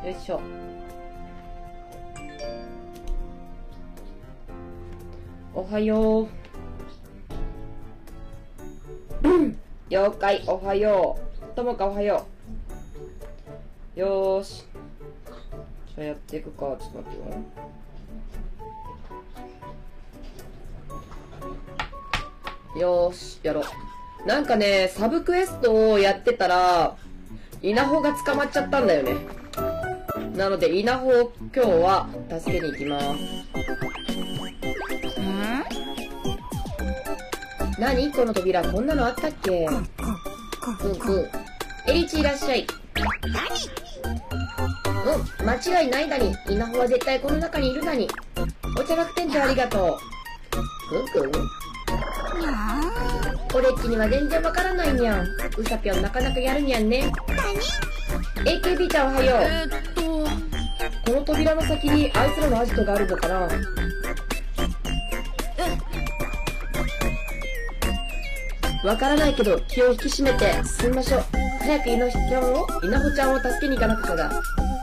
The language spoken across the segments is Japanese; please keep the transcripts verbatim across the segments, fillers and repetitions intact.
よいしょ。おはよう。了解、おはよう。ともかおはよう。よーし。じゃあやっていくか。ちょっと待ってよ。よーし、やろう。なんかね、サブクエストをやってたら、稲穂が捕まっちゃったんだよね。なので、稲穂を今日は助けに行きます。何この扉、こんなのあったっけ？うんうん。エリチいらっしゃい。うん、間違いないだに。稲穂は絶対この中にいるだに。お茶学店長ありがとう。くんくん？オレッチには全然わからないにゃん。うさぴょんなかなかやるにゃんね。何？ エーケービー ちゃんおはよう。えー、っとこの扉の先にあいつらのアジトがあるのかな。わからないけど気を引き締めて進みましょう。早く稲穂ちゃんを稲穂ちゃんを助けに行かなくちゃだ。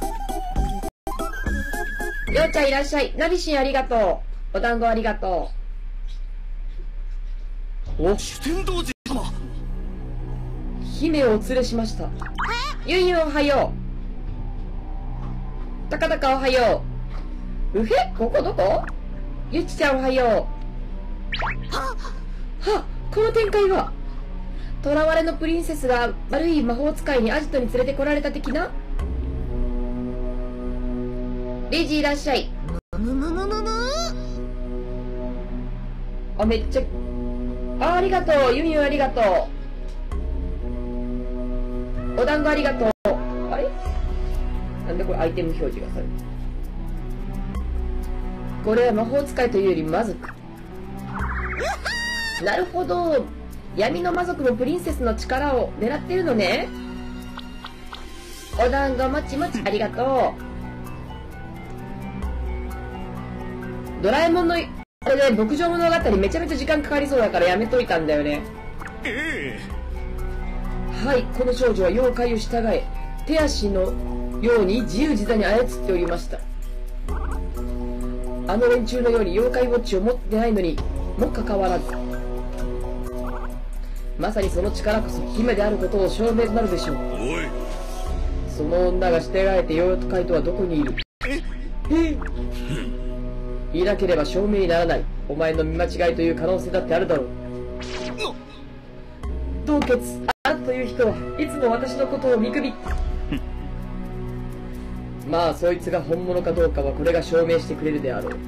ようちゃんいらっしゃい。ナビシンありがとう。お団子ありがとう。お、主天童子様。姫をお連れしました。ゆんゆんおはよう。たかたかおはよう。うへ、ここどこ？ゆちちゃんおはよう。はっ、この展開は。囚われのプリンセスが悪い魔法使いにアジトに連れてこられた的な。レイジいらっしゃい。あ、めっちゃ、あ、ありがとう。ユミユンありがとう。お団子ありがとう。あれなんでこれアイテム表示がされる。これは魔法使いというより魔族。なるほど。闇の魔族もプリンセスの力を狙ってるのね。お団子もちもちありがとう。ドラえもんのあれで牧場物語めちゃめちゃ時間かかりそうだからやめといたんだよね。ええ。はい、この少女は妖怪を従え手足のように自由自在に操っておりました。あの連中のように妖怪ウォッチを持ってないのにもかかわらず、まさにその力こそ姫であることを証明となるでしょう。おい、その女がしてられて妖怪とはどこにいる？ええいなければ証明にならない。お前の見間違いという可能性だってあるだろう。洞穴、あんという人はいつも私のことを見くびまあそいつが本物かどうかはこれが証明してくれるであろう。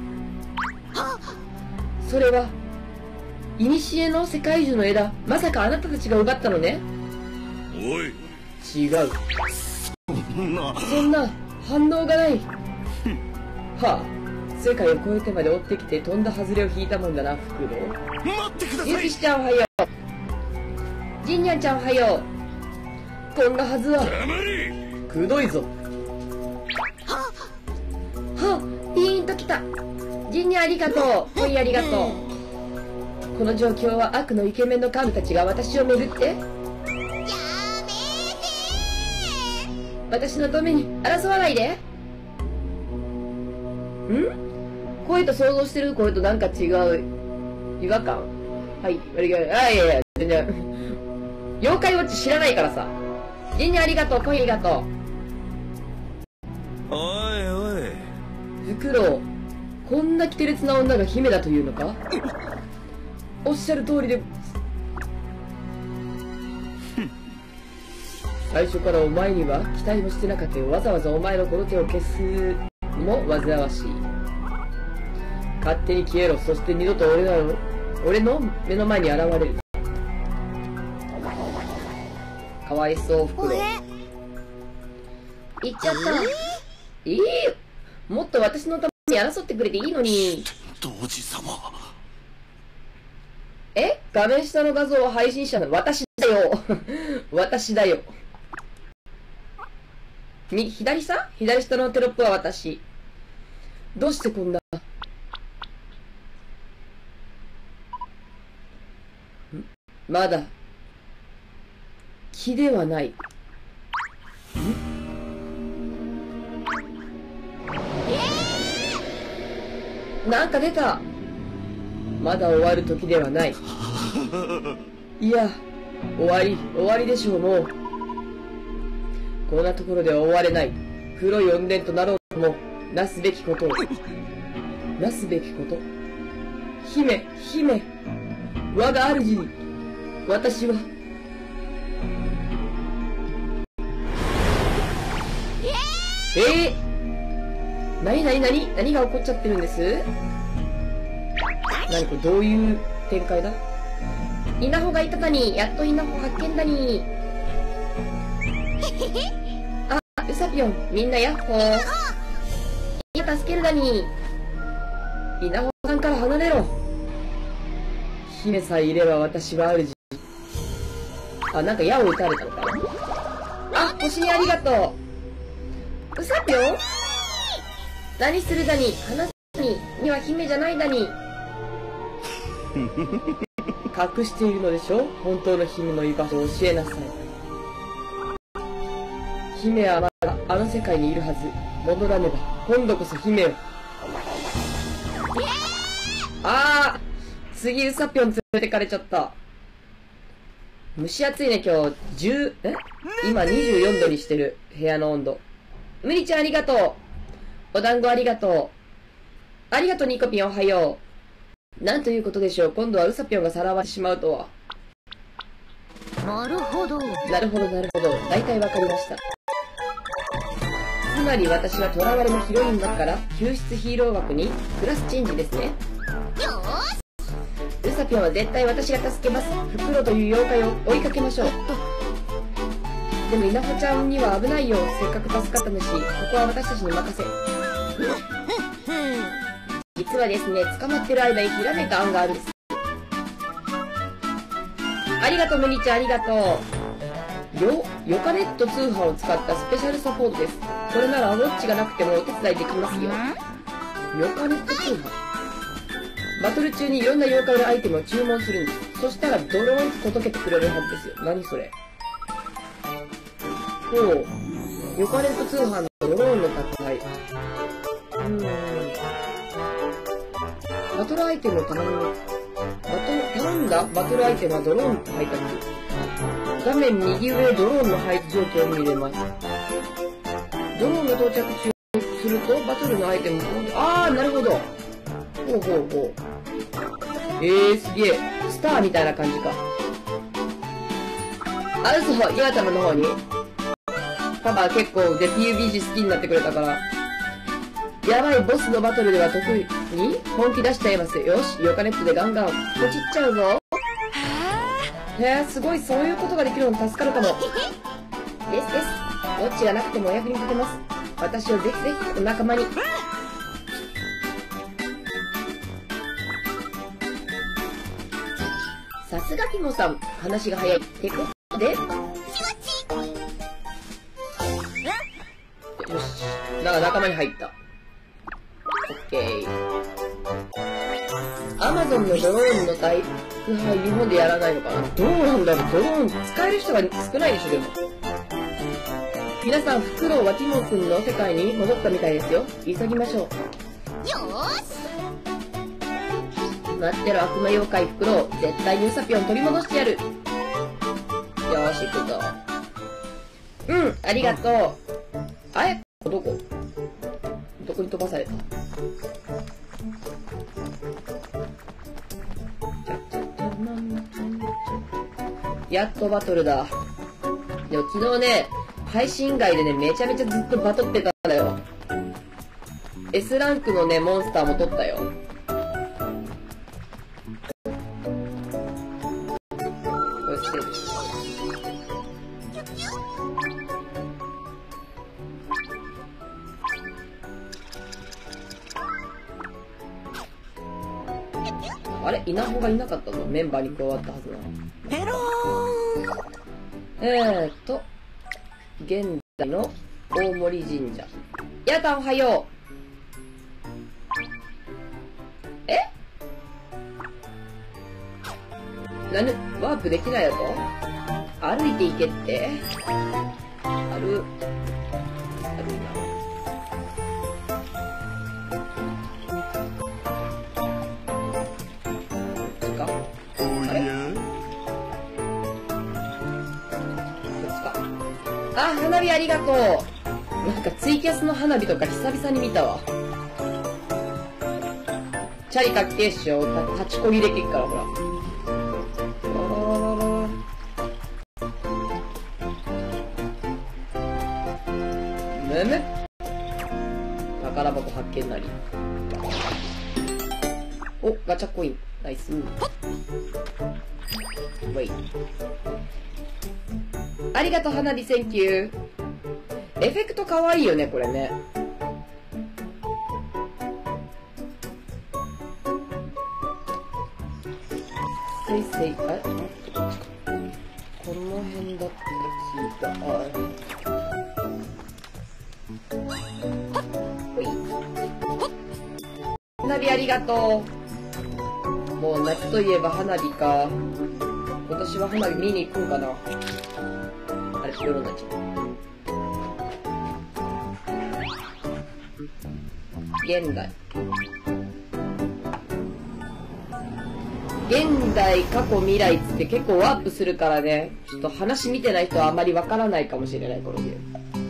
それは古の世界樹の枝、まさかあなたたちが奪ったのね。おい、違う。そんなそんな反応がない。はあ、世界を越えてまで追ってきてとんだ外れを引いたもんだな、フクロウ。待ってください。ゆきしちゃんおはよう。ジンニャンちゃんおはよう。こんなはずは。くどいぞ。はあ、ピーンときた。ジンニャンありがとう。コイありがとう。この状況は悪のイケメンの幹部たちが私をめぐって。やめてー。私のために争わないで。ん？声と想像してる声となんか違う違和感。はい、ありがとう。あ、いやいや、全然。妖怪ウォッチ知らないからさ。ジンニャンありがとう、声ありがとう。おいおい。フクロウ、こんな奇烈な女が姫だというのか？おっしゃる通りで。最初からお前には期待もしてなかったよ。わざわざお前のこの手を消すのも煩わしい。勝手に消えろ。そして二度と俺の俺の目の前に現れる。かわいそうフクロウ。行っちゃった。ええー、もっと私のために争ってくれていいのに。童子様。え？画面下の画像は配信者の私だよ。私だよ。み、左下？左下のテロップは私。どうしてこんな。まだ。気ではない。ん？ なんか出た。まだ終わる時ではない。いや、終わり、終わりでしょう、もう。こんなところでは終われない。黒い怨念となろうとも、なすべきことを。なすべきこと。姫、姫。我が主に、私は。えー、なになになに何が起こっちゃってるんです？何これ、どういう展開だ？稲穂がいただに、やっと稲穂発見だに。あ、ウサピョン、みんなヤッホー。いや、助けるだに。稲穂さんから離れろ。姫さえいれば私は主。あ、なんか矢を撃たれたのかな。あ、星にありがとう。ウサピョン？何するだに、話すに、には姫じゃないだに。隠しているのでしょ？本当の姫の居場所を教えなさい。姫はまだあの世界にいるはず。戻らねば、今度こそ姫を。ああ、次ウサピョン連れてかれちゃった。蒸し暑いね今日。じゅう、え今にじゅうよんどにしてる。部屋の温度。ムリちゃんありがとう。お団子ありがとう。ありがとうニコピンおはよう。なんということでしょう。今度はウサピョンがさらわれてしまうとは。 なるほど。 なるほどなるほど。大体わかりました。つまり私は囚われのヒロイン枠から救出ヒーロー枠にクラスチェンジですね。 よーし。 ウサピョンは絶対私が助けます。フクロウという妖怪を追いかけましょう。でも稲穂ちゃんには危ないよ。せっかく助かった主、ここは私たちに任せ。実はですね、捕まってる間にひらめいた案があるんです。ありがとうムリちゃんありがとう。よ、ヨカネット通販を使ったスペシャルサポートです。これならウォッチがなくてもお手伝いできますよ。ヨカネット通販。バトル中にいろんな妖怪のアイテムを注文するんです。そしたらドローンと届けてくれるはずですよ。何それ。ほう。ヨカネット通販のドローンの宅配。うーん。バトルアイテムを頼む。バトル、頼んだバトルアイテムはドローン配達。画面右上ドローンの配置状況を見れます。ドローンが到着中するとバトルのアイテムを、あー、なるほど。ほうほうほう。えー、すげえ。スターみたいな感じか。あ、嘘、岩玉の方にパパ結構で ピーユービージー 好きになってくれたから。やばい、ボスのバトルでは得意に本気出しちゃいます。よし、ヨカネットでガンガンポチっちゃうぞ。へえ、すごい、そういうことができるの助かるかも。ですです。どっちがなくてもお役に立てます。私をぜひぜひお仲間に。さすがピモさん、話が早い。ってことで、よし。だから仲間に入った。オッケー。アマゾンのドローンの宅配日本でやらないのかな。どうなんだろう。ドローン使える人が少ないでしょ、でも。皆さん、フクロウはティモン君の世界に戻ったみたいですよ。急ぎましょう。 よーし。 待ってろ、悪魔妖怪フクロウ。絶対にウサピョン取り戻してやる。よーし、行くぞ。うん、ありがとう。あやこ、どこどこに飛ばされた？やっとバトルだ。でも昨日ね、配信外でね、めちゃめちゃずっとバトってたんだよ。S ランクのね、モンスターも取ったよ。そして、あれ稲穂がいなかったぞ。メンバーに加わったはずなの。 ペローん。えーっと、現在の大森神社。やだ、おはよう。え？なぬ、ワープできないやと？歩いていけって？ある、歩いな。 あれ？こっちか。あ、花火ありがとう。なんかツイキャスの花火とか久々に見たわ。チャリかっけえっしょ。立ちこぎできっからほら。むむ。宝箱発見なり。お、ガチャコイン。ナイス。ウェイ。ありがとう、花火センキュー。エフェクトかわいいよね、これね。せいせい、あれこの辺だったら聞いた。あほい。花火ありがとう。もう夏といえば花火か。今年は花火見に行こうかな。あれ、夜になっちゃう。現代。現代、過去、未来っつって結構ワープするからね。ちょっと話見てない人はあんまりわからないかもしれない、このゲーム。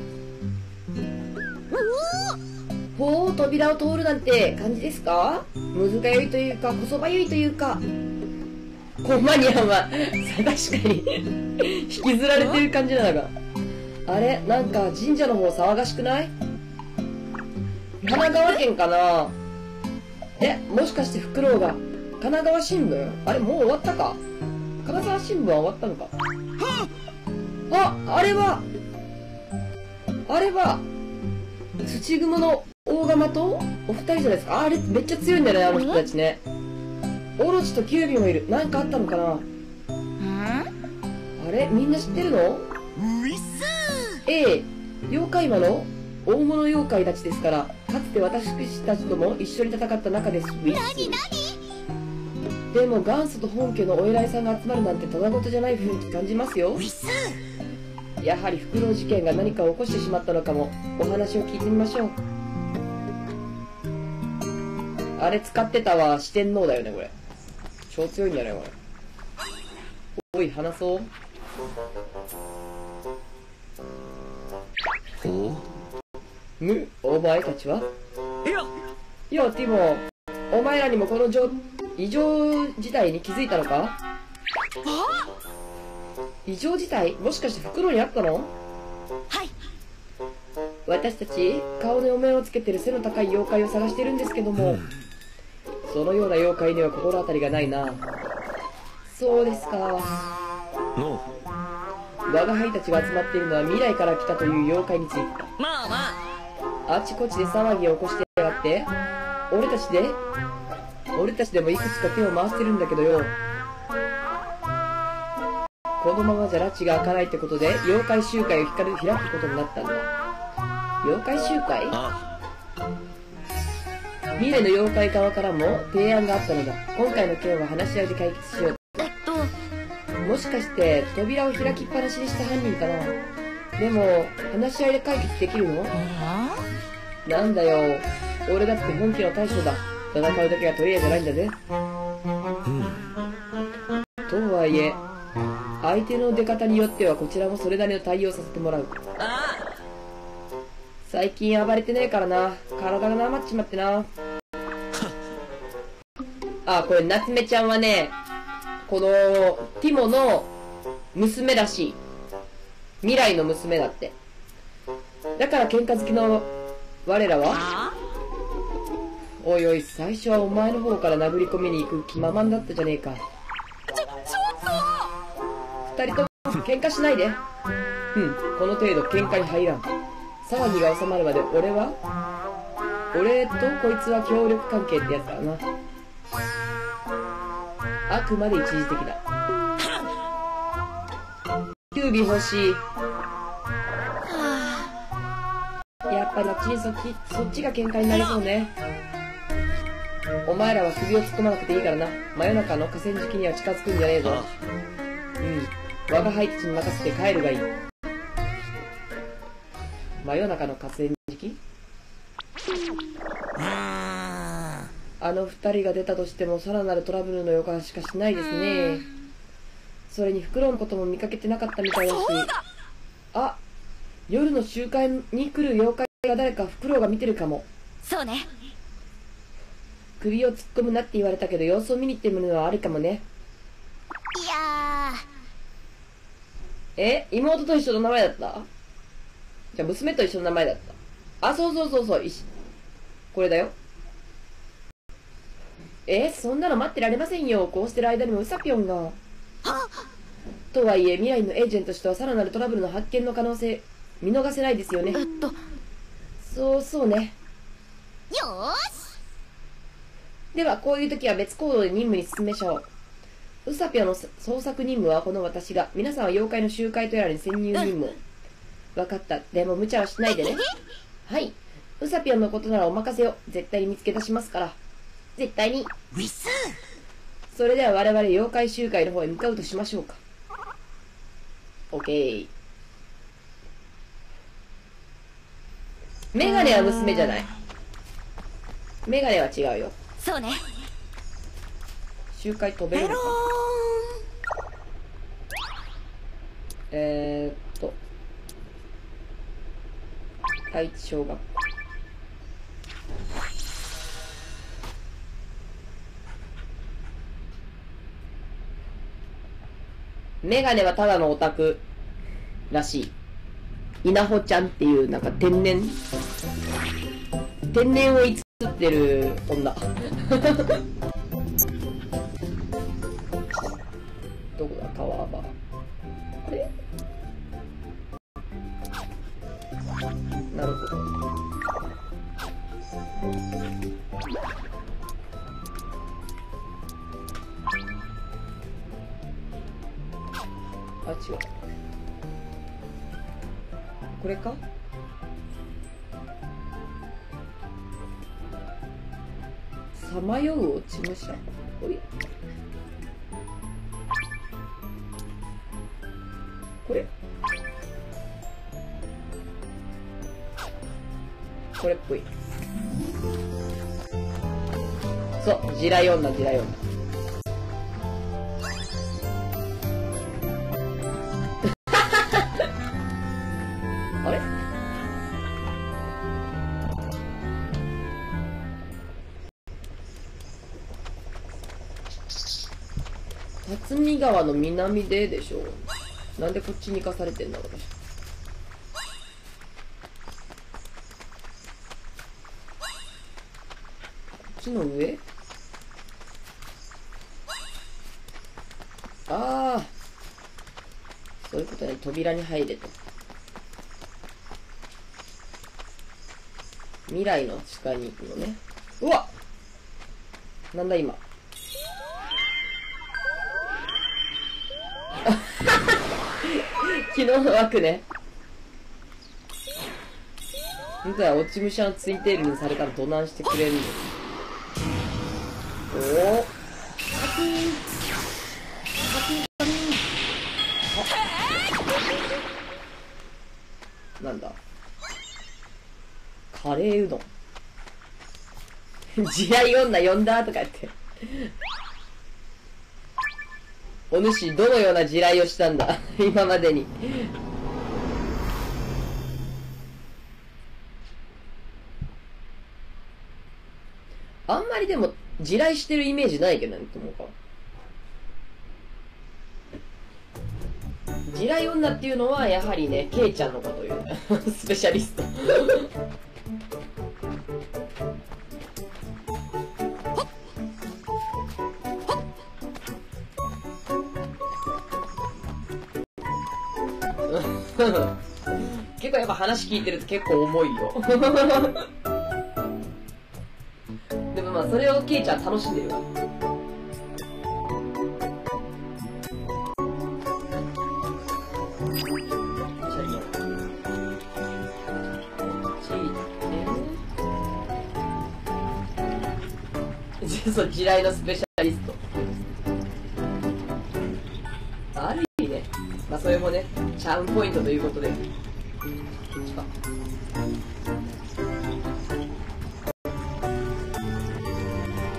ほう、扉を通るなんて感じですか？むずがゆいというか、こそばゆいというか。コンマニアンは、確かに引きずられてる感じなのが。あれなんか神社の方騒がしくない？神奈川県かな？え、もしかしてフクロウが、神奈川新聞？あれもう終わったか？金沢新聞は終わったのか？あ、あれは、あれは、土雲の大釜とお二人じゃないですか。あれめっちゃ強いんだよね、あの人たちね。オロチとキュービもいる。なんかあったのかな？あれみんな知ってるの？ええ、妖怪魔の大物妖怪たちですから、かつて私たちとも一緒に戦った仲です。ウィス。でも元祖と本家のお偉いさんが集まるなんてただごとじゃない雰囲気感じますよ。やはりフクロウ事件が何かを起こしてしまったのかも。お話を聞いてみましょう。あれ使ってたわ。四天王だよねこれ。超強いんじゃないこれ。おい話そう。おむ、お前たちは？いや、ティモ、お前らにもこの異常事態に気づいたのか？異常事態？もしかして袋にあったの？はい。私たち、顔のお面をつけてる背の高い妖怪を探してるんですけども、そのような妖怪には心当たりがないな。そうですか。我が輩たちが集まっているのは未来から来たという妖怪についてだ。まあまあ。あちこちで騒ぎを起こしてやがって、俺たちで、俺たちでもいくつか手を回してるんだけどよ。このままじゃ拉致が開かないってことで、妖怪集会を開くことになったんだ。妖怪集会？未来の妖怪側からも提案があったのだ。今回の件は話し合いで解決しよう。えっと、もしかして扉を開きっぱなしにした犯人かな。でも話し合いで解決できるの？なんだよ、俺だって本気の大将だ。戦うだけが取り柄じゃないんだぜ。とはいえ相手の出方によってはこちらもそれなりの対応させてもらう。最近暴れてねえからな。体がなまっちまってな。あ、これ夏目ちゃんはね、このティモの娘らしい。未来の娘だって。だから喧嘩好きの我らは、おいおい、最初はお前の方から殴り込みに行く気満々だったじゃねえか。ちょ、ちょっと二人とも喧嘩しないで。うん、この程度喧嘩に入らん。騒ぎが収まるまで俺は俺とこいつは協力関係ってやつだな。あくまで一時的だ。キュービ欲しい。やっぱりあっちにそっちそっちが喧嘩になりそうね。お前らは首を突っ込まなくていいからな。真夜中の河川敷には近づくんじゃねえぞ。うん、我が輩たちに任せて帰るがいい。真夜中の河川敷？ああの二人が出たとしてもさらなるトラブルの予感しかしないですね。それにフクロウのことも見かけてなかったみたいだし。あ、夜の集会に来る妖怪が誰かフクロウが見てるかも。 そうね。 首を突っ込むなって言われたけど様子を見に行ってみるのはありかもね。 いやー。え、妹と一緒の名前だった？じゃあ娘と一緒の名前だった。あ、そうそうそうそう、これだよ。え、そんなの待ってられませんよ。こうしてる間にもウサピョンが。とはいえ未来のエージェントとしてはさらなるトラブルの発見の可能性見逃せないですよね。 えっとそうそうね。 よーし。 ではこういう時は別行動で任務に進めましょう。ウサピョンの捜索任務はこの私が、皆さんは妖怪の集会とやらに潜入任務を。分かった。でも無茶はしないでね。はい。ウサピョンのことならお任せを。絶対に見つけ出しますから。絶対に。 ウィス。 それでは我々妖怪集会の方へ向かうとしましょうか。オッケー。メガネは娘じゃない。メガネは違うよ。 そうね。 集会飛べるのか。えーっと第一小学校。メガネはただのオタクらしい。稲穂ちゃんっていうなんか天然天然を偽ってる女。どこだ、タワーバー。あれ、なるほど。あ、違う。これか？さまよう落ち武者。おい。これ？これっぽい。そう、地雷女、地雷女。あれ？辰巳川の南ででしょ。なんでこっちに行かされてんだろう。こっちの上？ああ、そういうことね。扉に入れと。未来の地下に行くのね。うわっ、なんだ今。昨日の枠ね。ほんとや、落ち武者のツインテールにされたらどなんしてくれるの。おお、カキーンカキーンカキーン。あ、なんだ、カレーうどん。地雷女呼んだとか言って。お主、どのような地雷をしたんだ今までに。あんまりでも地雷してるイメージないけどね、と思うか。地雷女っていうのはやはりね、ケイちゃんのこと言うスペシャリスト。結構やっぱ話聞いてると結構重いよ。でもまあそれをケイちゃん楽しんでるわ。そう、地雷のスペシャリスト。ある意味ね、まあそれもね、チャームポイントということで。こっちか。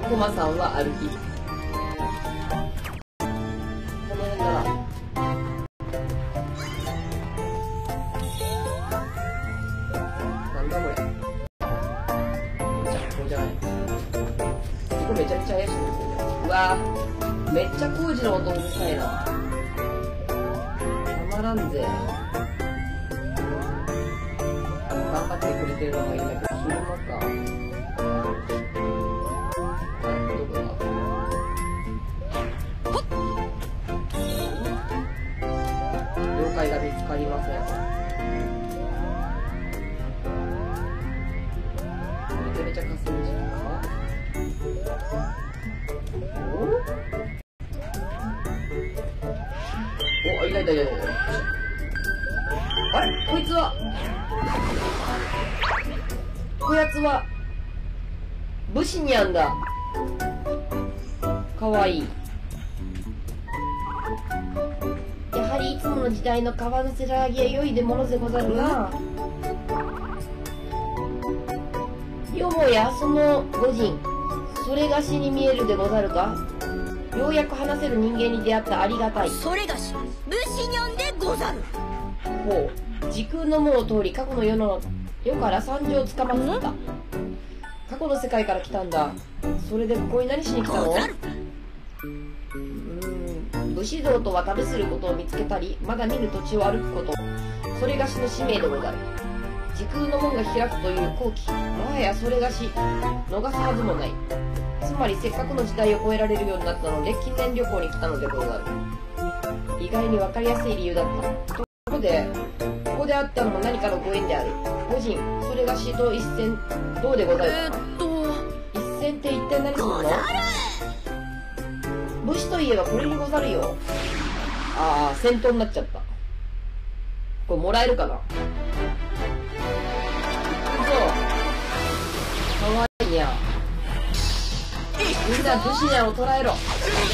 コマさんは歩き。この辺だな。なんだこれ。めちゃここじゃない。ここめちゃくちゃ怪しいんですよね。うわぁ、めっちゃ工事の音うるさいな。たまらんぜ。頑張ってくれてるのがいいんだけど、昼間か。どこだ？了解が見つかりません。めちゃめちゃかすんじゃんか。おお、いたいたいたいた。あれこいつはこやつは武士にゃんだ。かわいい。やはりいつもの時代の川のせらぎは良いでものでござるが、よもやその御人それがしに見えるでござるか。ようやく話せる人間に出会ったありがたい。 それがし武士にゃんでござる。 ほう、時空の門を通り過去の世の世から参上をつかまつった。過去の世界から来たんだ。それでここに何しに来たの？うーん、武士道とは旅することを見つけたり、まだ見ぬ土地を歩くこと、それがしの使命でござる。時空の門が開くという好機、もはやそれがし逃すはずもない。つまりせっかくの時代を超えられるようになったので近年旅行に来たのでござる。意外に分かりやすい理由だった。ところでここであったのも何かのご縁である。御人それがしと一戦どうでござるかな。 えー、っと一戦って一体何するの？武士といえばこれにござるよ。ああ、戦闘になっちゃった。これもらえるかな。そうかわいいにゃ。みんな武士にゃを捕らえろ。はっ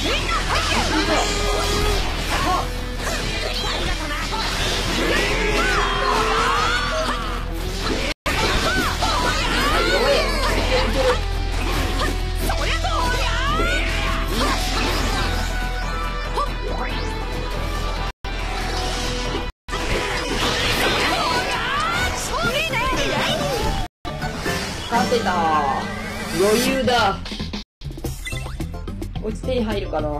勝てた。余裕だ。こいつ手に入るかな。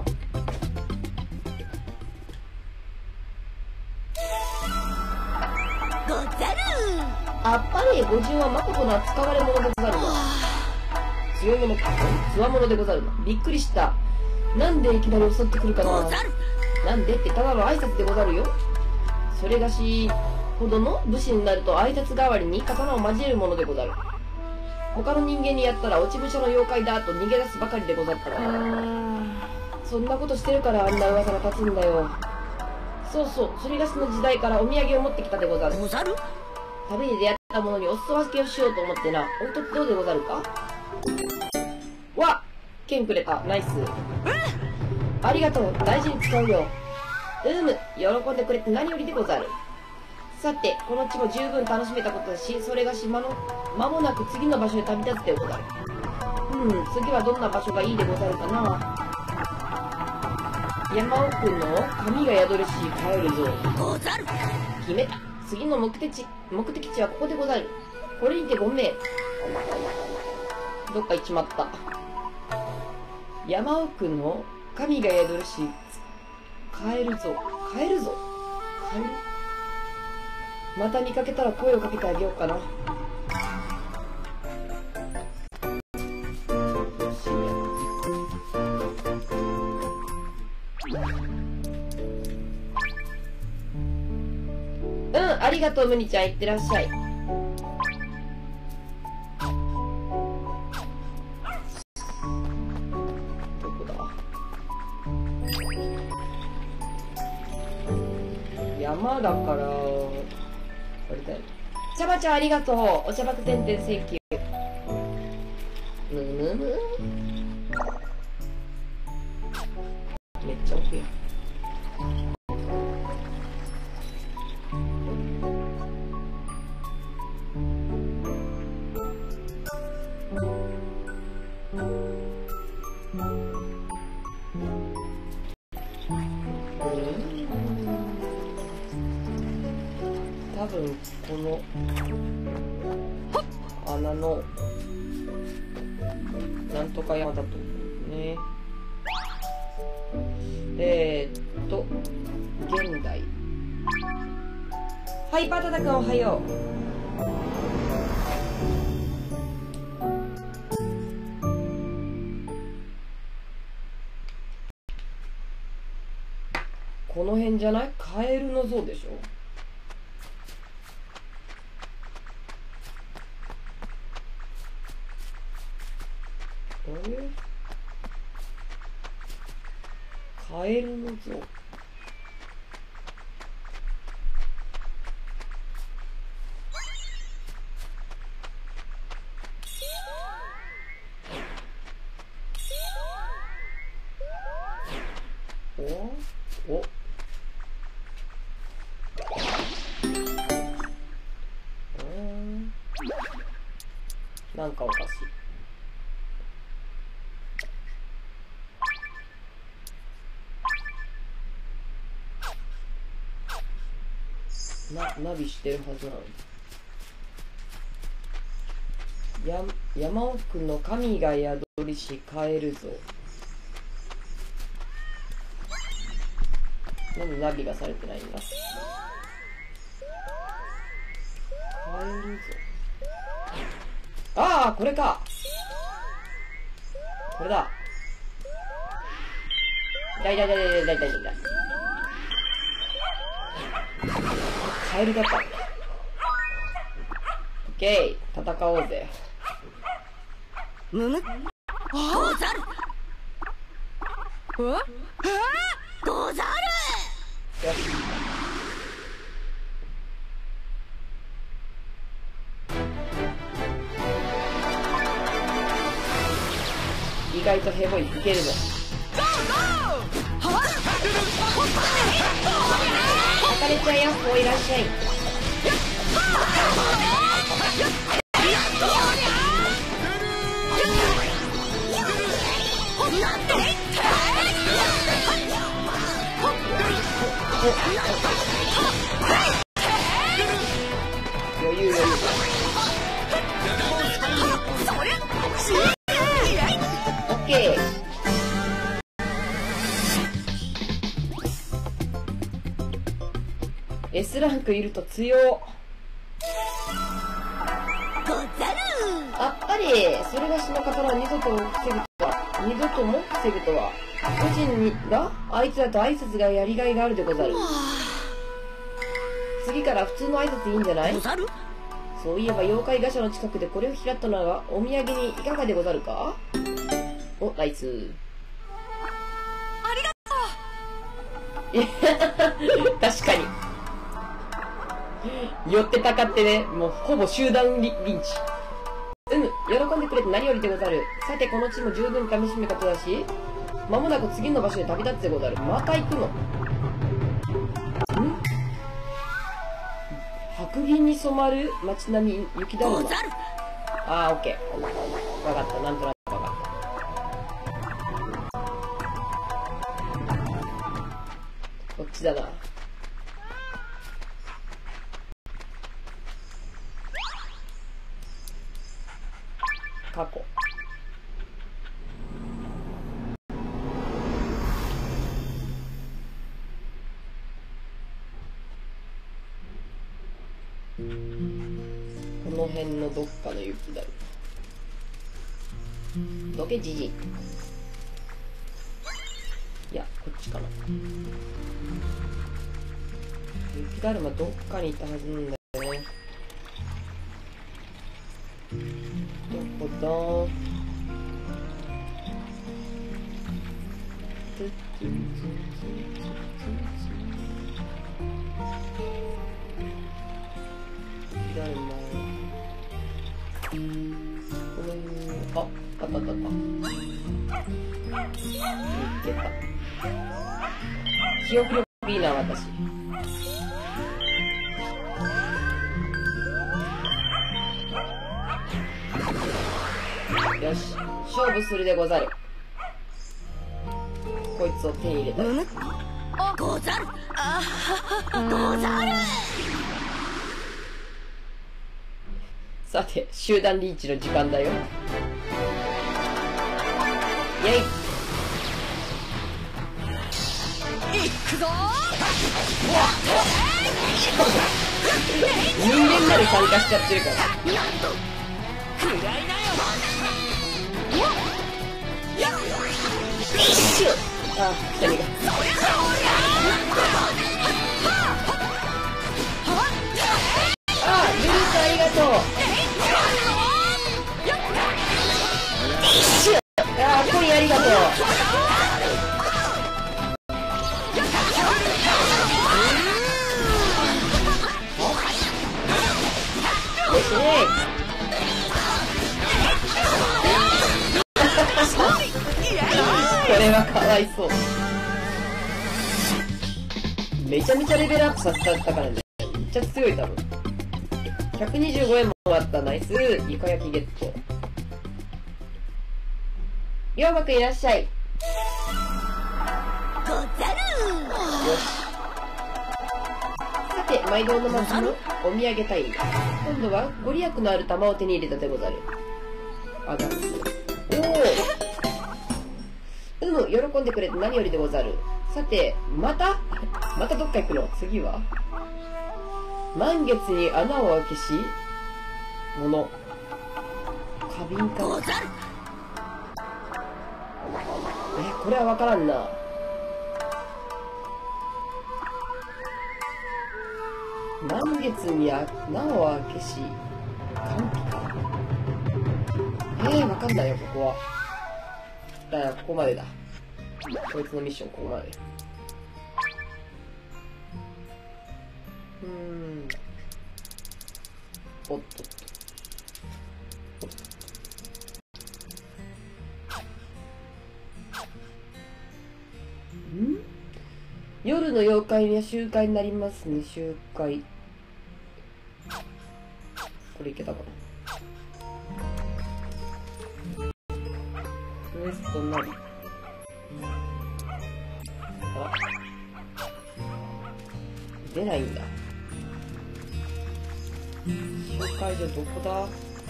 ござる。 あっぱれ御人は誠の使われ者でござるな。強い者かつわものでござるな。びっくりした。なんでいきなり襲ってくるかな。なんでってただの挨拶でござるよ。それがしほどの武士になると挨拶代わりに刀を交えるものでござる。他の人間にやったら落ち武者の妖怪だと逃げ出すばかりでござったな。そんなことしてるからあんな噂が立つんだよ。そうそう、それがしの時代からお土産を持ってきたでござる。 ござる？ 旅に出会った者にお裾分けをしようと思ってな。おっとどうでござるか。わっ、剣くれた。ナイス。ありがとう、大事に使うよ。うむ、喜んでくれて何よりでござる。さて、この地も十分楽しめたことだし、それが島の間もなく次の場所へ旅立つでござる。うん、次はどんな場所がいいでござるかな。山奥の神が宿るし帰るぞ。 ござる。 決めた。次の目的地目的地はここでござる。これにてごめん。どっか行っちまった。山奥の神が宿るし帰るぞ。帰るぞ。帰る。また見かけたら声をかけてあげようかな。うん、ありがとう、ムニちゃん。いってらっしゃい。どこだ？山だから、あれだよ。茶葉ちゃんありがとう。お茶爆点々センキュー。むむむ。めっちゃ奥や。 多分この穴のなんとか山だと思うね。えーっと現代。はい、バタタ君おはよう。この辺じゃない？カエルの像でしょ。あれ？カエルの像。おおなんかおかしい。な、ナビしてるはずなのに。や、山奥の神が宿りしカエル像。なんでナビがされてないんだ。カエル像。ああ、これか。これだ。だいだいだいだいだいだいだいだ。カエルだった。オッケー、戦おうぜ。 むむ。ござる。え？ござる。 よし。意外とヘボいいけるの。あかれちゃんやっほいらっしゃい。余裕余裕。オッケー。S ランクいると強。やっぱりそれがしの刀を二度と防ぐとは二度とも防ぐとは個人にがあいつらと挨拶がやりがいがあるでござる。次から普通の挨拶いいんじゃない？そういえば妖怪ガシャの近くでこれを拾ったのはお土産にいかがでござるか？お、ナイス。 ありがとう。確かに。寄ってたかってね、もうほぼ集団リリンチ。うむ、喜んでくれて何よりでござる。さてこの地も十分楽しみ方だし、まもなく次の場所に旅立つでござる。また行くの？ん？白銀に染まる街並み雪だるま。あー、オッケー。わかった、なんとなくわかった。こっちだな。過去。この辺のどっかの雪だる。どけじじい。いや、こっちかな。雪だるまどっかにいたはずなんだよね。どこだー。雪だるま。これ、あ、あったあったあった。見つけた。記憶力いいな、私。よし、勝負するでござる。こいつを手に入れた。 ござる。あござる。 さて、集団リーチの時間だよ。イェイ。 いくぞ人間まで参加しちゃってるから。 なんと食らいなよ。 あ、二人が。あ、ルルさんありがとう。あ、コインありがとう。これはかわいそう。めちゃめちゃレベルアップさせたからね。めっちゃ強い多分。ひゃくにじゅうごえんもあった。ナイス。イカ焼きゲット。ようまくいらっしゃい。 ござる。 よし。さて、毎度の町のお土産タイム。今度はご利益のある玉を手に入れたでござる。あがおお。うむ、喜んでくれて何よりでござる。さて、またまたどっか行くの？次は満月に穴を開けし、もの。花瓶か。 ござる。 え、これはわからんな。満月に穴を開けし、寒気か。えー、わかんないよ、ここは。だから、ここまでだ。こいつのミッション、ここまで。うーん。おっとっと。おっと。ん？夜の妖怪には集会になりますね、集会。これいけたかな。ウエストナビ。あ、出ないんだ。集会所どこだ？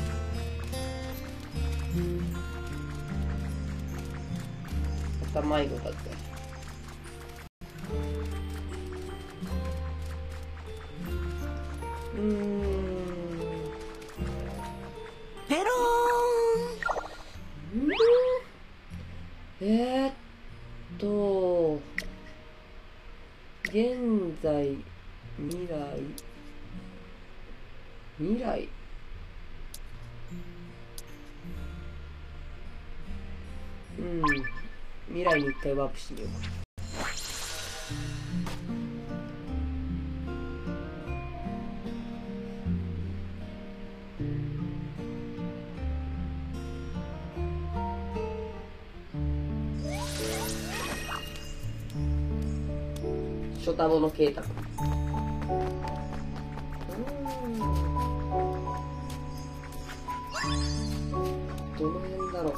また迷子だって。うーん。 ペローン。 えー、っと現在、未来、未来。うん、未来に一回ワープしてみようか。初タボの啓太君。どの辺だろう。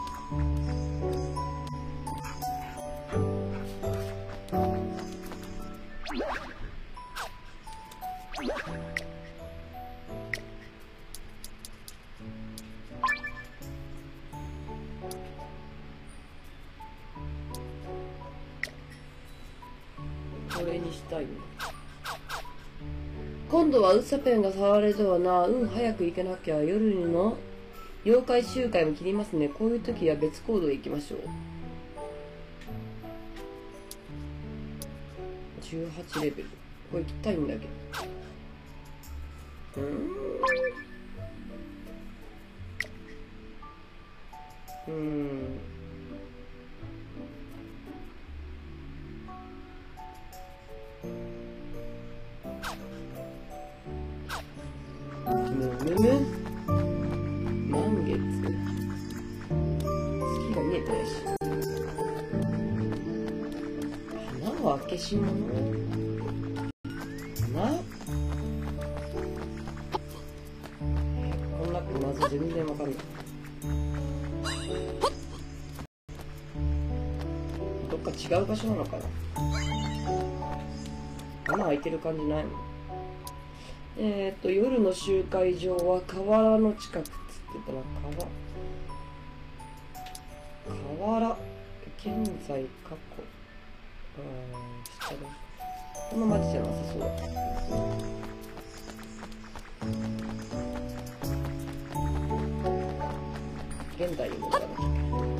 これにしたいの。今度はウッサペンが触れとはな。うん、早く行けなきゃ。夜の妖怪集会も切りますね。こういう時は別行動へ行きましょう。じゅうはちレベル。これ行きたいんだけど。うーん。うーん。むむむ満月月が見えてないし、花は開けし物花こんなってまず全然わかんない。どっか違う場所なのかな。 穴開いてる感じないもん。えっと夜の集会場は河原の近くっつってたな。川河原現在過去、うん下だ。この町じゃなさそうだ。現代に戻らなきゃいけない。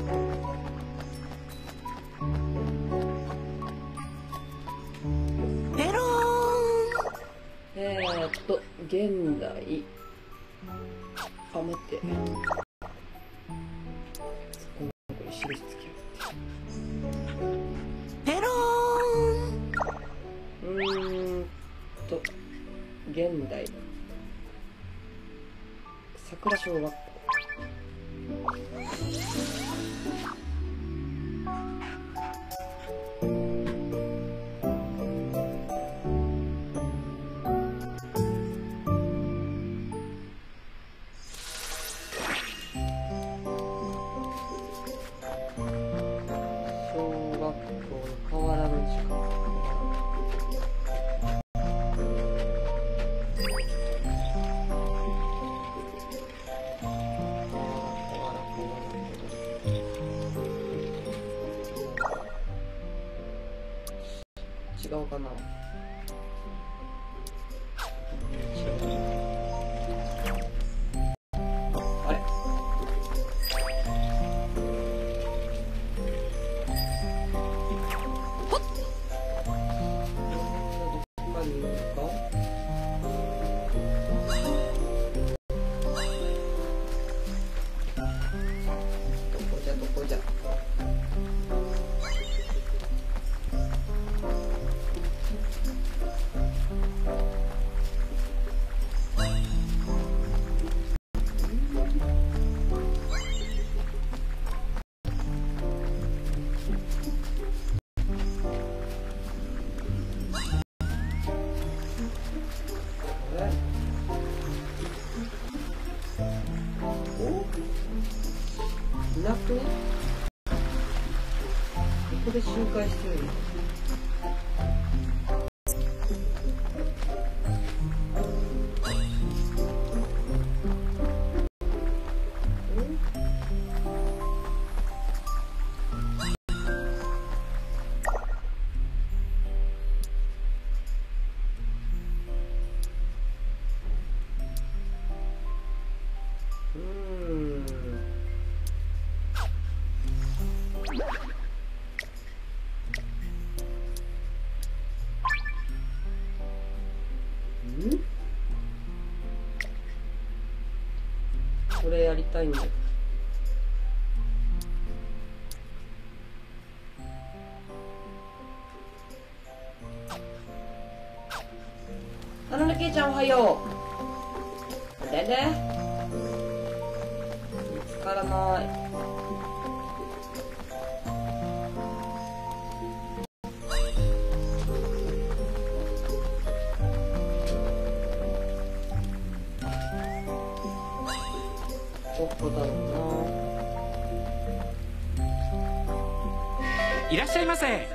ペローン。 えーっと現代、あ待って、そこにこれ印つける。 ペロうーんと現代桜小学校。違うかな。あれほっ、どこかにいるのか。どこじゃどこじゃ。いなくね？ここで集会してるの？これやりたいんだけど。花のけいちゃんおはよう。でで見つからない。どこだろうな。 いらっしゃいませ。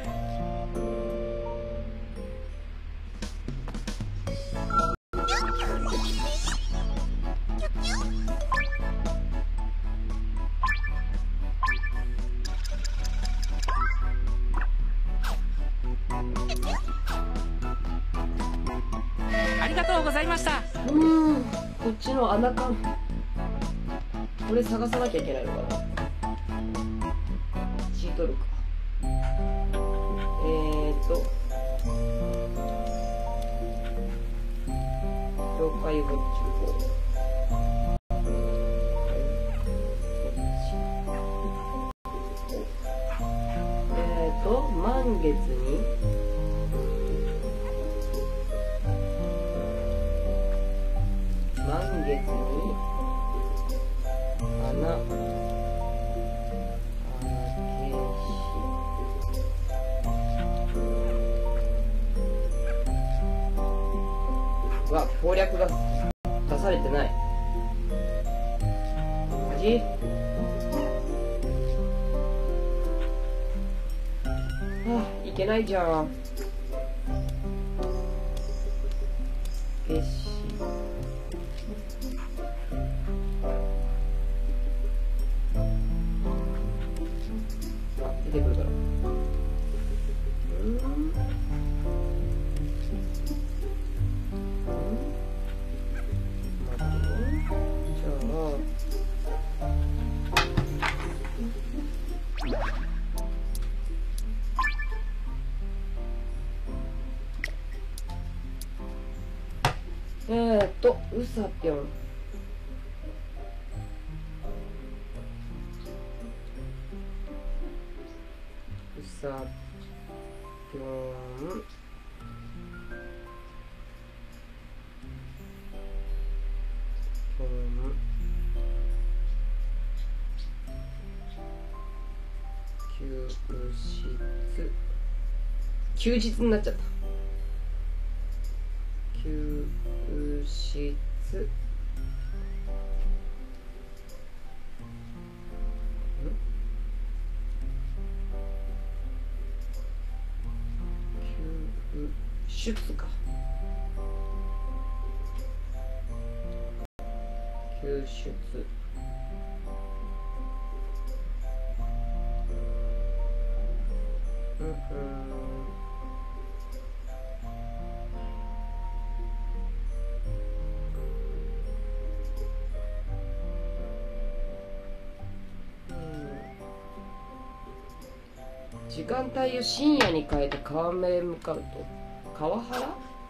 ありがとうございました。 うーん、こっちの穴かん。これ探さなきゃいけないのかな。チートルか。えーっと了解ウォッチフォー。えーっと満月に満月に穴、穴消し。うわ、攻略が出されてない。マジ？はあ、いけないじゃん。 けしあ、出てくるから。うん、えーっと、うさぴょん。うさぴょん。ぴょん。休日。休日になっちゃった。休日。休出か。休出。うんうん。時間帯を深夜に変えて川辺へ向かうと川原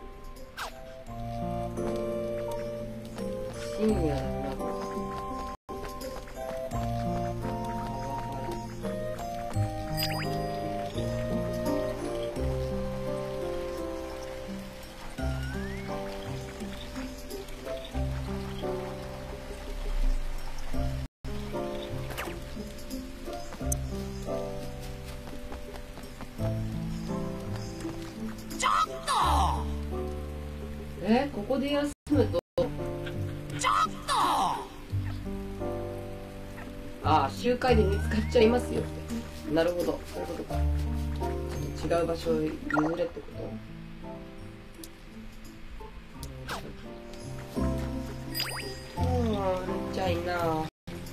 深夜だな。え、ここで休むとちょっとああ、集会で見つかっちゃいますよって。なるほど、そういうことか。違う場所を譲れってこと。うん、うるちゃいな。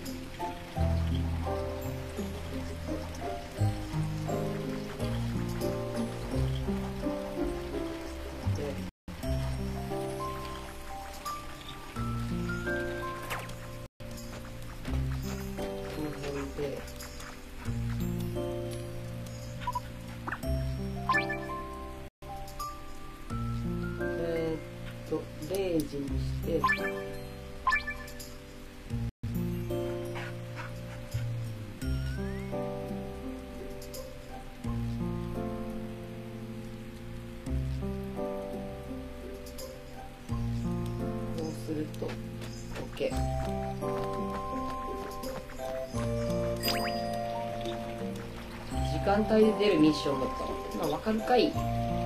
れいじにしてこうすると OK。 時間帯で出るミッションだったら、まあ、わかるかい。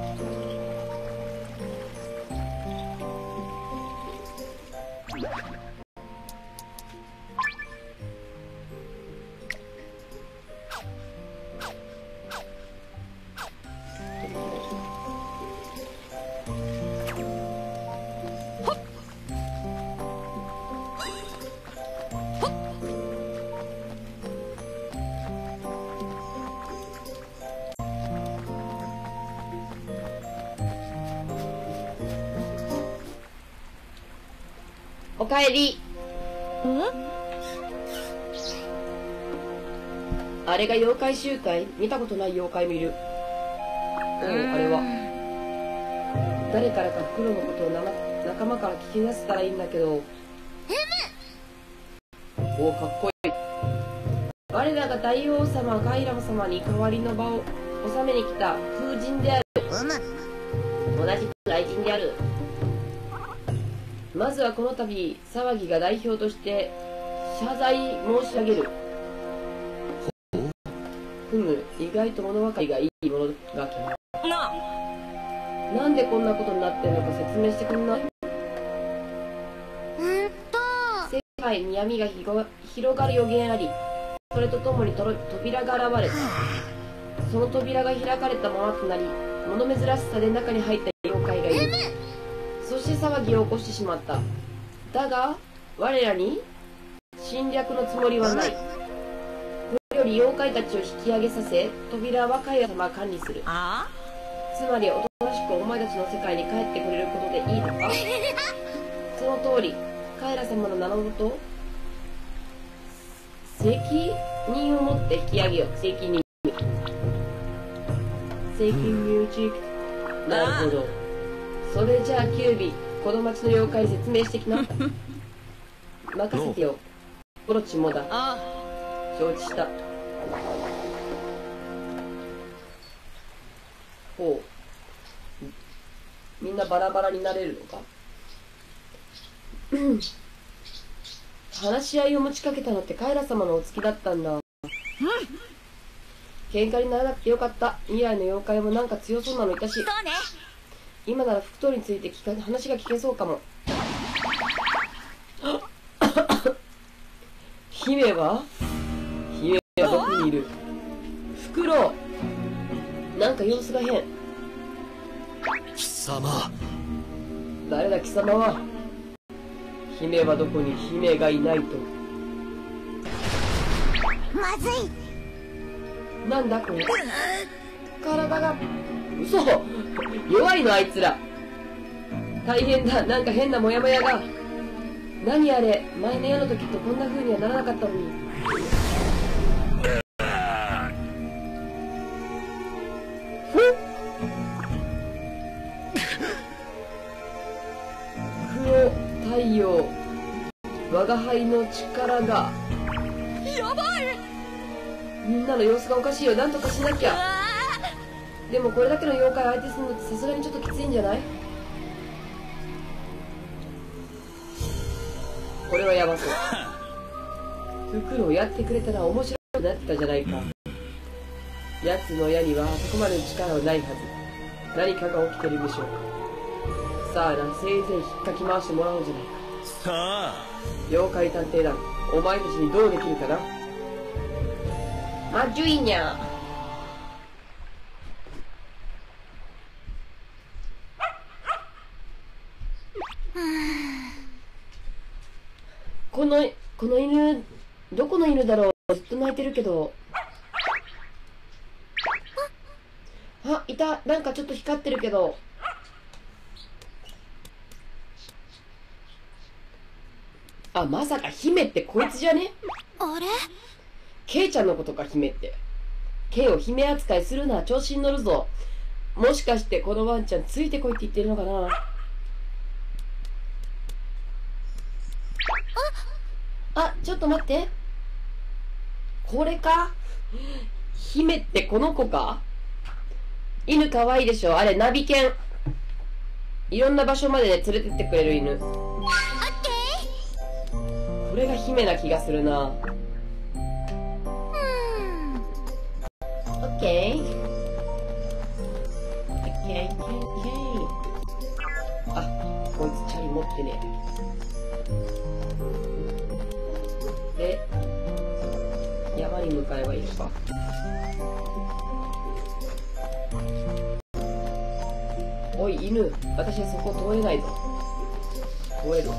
おかえり。あれが妖怪集会？見たことない妖怪もいる。おう、あれは誰からか黒のことを仲間から聞き出せたらいいんだけど。おお、かっこいい。我らが大王様ガイラム様に代わりの場を収めに来た風神である。同じく雷神である。まずはこの度騒ぎが代表として謝罪申し上げる。ふむ、意外と物分かりがいいものが来ます。な、なんでこんなことになってんのか説明してくんない？うんと、世界に闇が広がる予言あり、それとともにと扉が現れた。その扉が開かれたままとなり、物珍しさで中に入った妖怪がいる。そしして騒ぎを起こしてしまった。だが我らに侵略のつもりはない。これより妖怪たちを引き上げさせ、扉はカイラ様が管理する。 あつまりおとなしくお前たちの世界に帰ってくれることでいいのか？その通り。カイラ様の名のもと責任を持って引き上げよう。責任責任チック。なるほど。それじゃあキュービー、この町の妖怪説明してきな。任せてよ。オロチもだ。承知した。ほう。みんなバラバラになれるのか？話し合いを持ちかけたのってカイラ様のお付きだったんだ。喧嘩にならなくてよかった。未来の妖怪もなんか強そうなのいたし。 そうね。 今なら福藤について聞か話が聞けそうかも。姫は姫はどこにいる？フクロウ。なんか様子が変。 貴様。 誰だ貴様は。姫はどこに？姫がいないと。 まずい。 なんだこれ。体が。嘘。弱いのあいつら。大変だ。なんか変なモヤモヤが。何あれ。前の矢の時とこんな風にはならなかったのに。ふっ。黒太陽。我が輩の力が。 やばい。 みんなの様子がおかしいよ。なんとかしなきゃ。でもこれだけの妖怪相手するのってさすがにちょっときついんじゃない？これはヤバそう。フクロウやってくれたら面白くなってたじゃないか。奴の矢にはあそこまでの力はないはず。何かが起きてるんでしょうか。さあな、せいぜい引っかき回してもらおうじゃないか。 さあ。 妖怪探偵団、お前たちにどうできるかな。まじゅいにゃ。このこの犬どこの犬だろう。ずっと泣いてるけど。あ、いた。なんかちょっと光ってるけど。あ、まさか姫ってこいつじゃね？ あれ？ ケイちゃんのことか、姫って。ケイを姫扱いするな、調子に乗るぞ。もしかしてこのワンちゃんついてこいって言ってるのかな。あ、ちょっと待って。これか？姫ってこの子か？犬かわいいでしょ。あれ、ナビ犬。いろんな場所までね、連れてってくれる犬。これが姫な気がするな。オッケー。オッケー、オッケー、オッケー。あ、こいつチャリ持ってね。で、山に向かえばいいのか。おい、犬。私はそこ通れないぞ。通れる。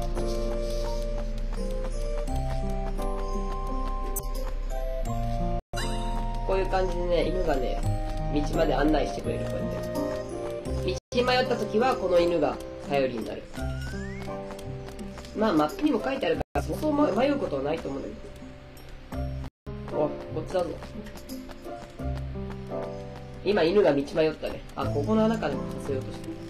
こういう感じでね、犬がね、道まで案内してくれる。こうやって。道に迷った時は、この犬が頼りになる。まあ、マップにも書いてあるから、そうそう迷うことはないと思うんだけど。お、こっちだぞ。今、犬が道迷ったね。あ、ここの中でもさせようとしてる。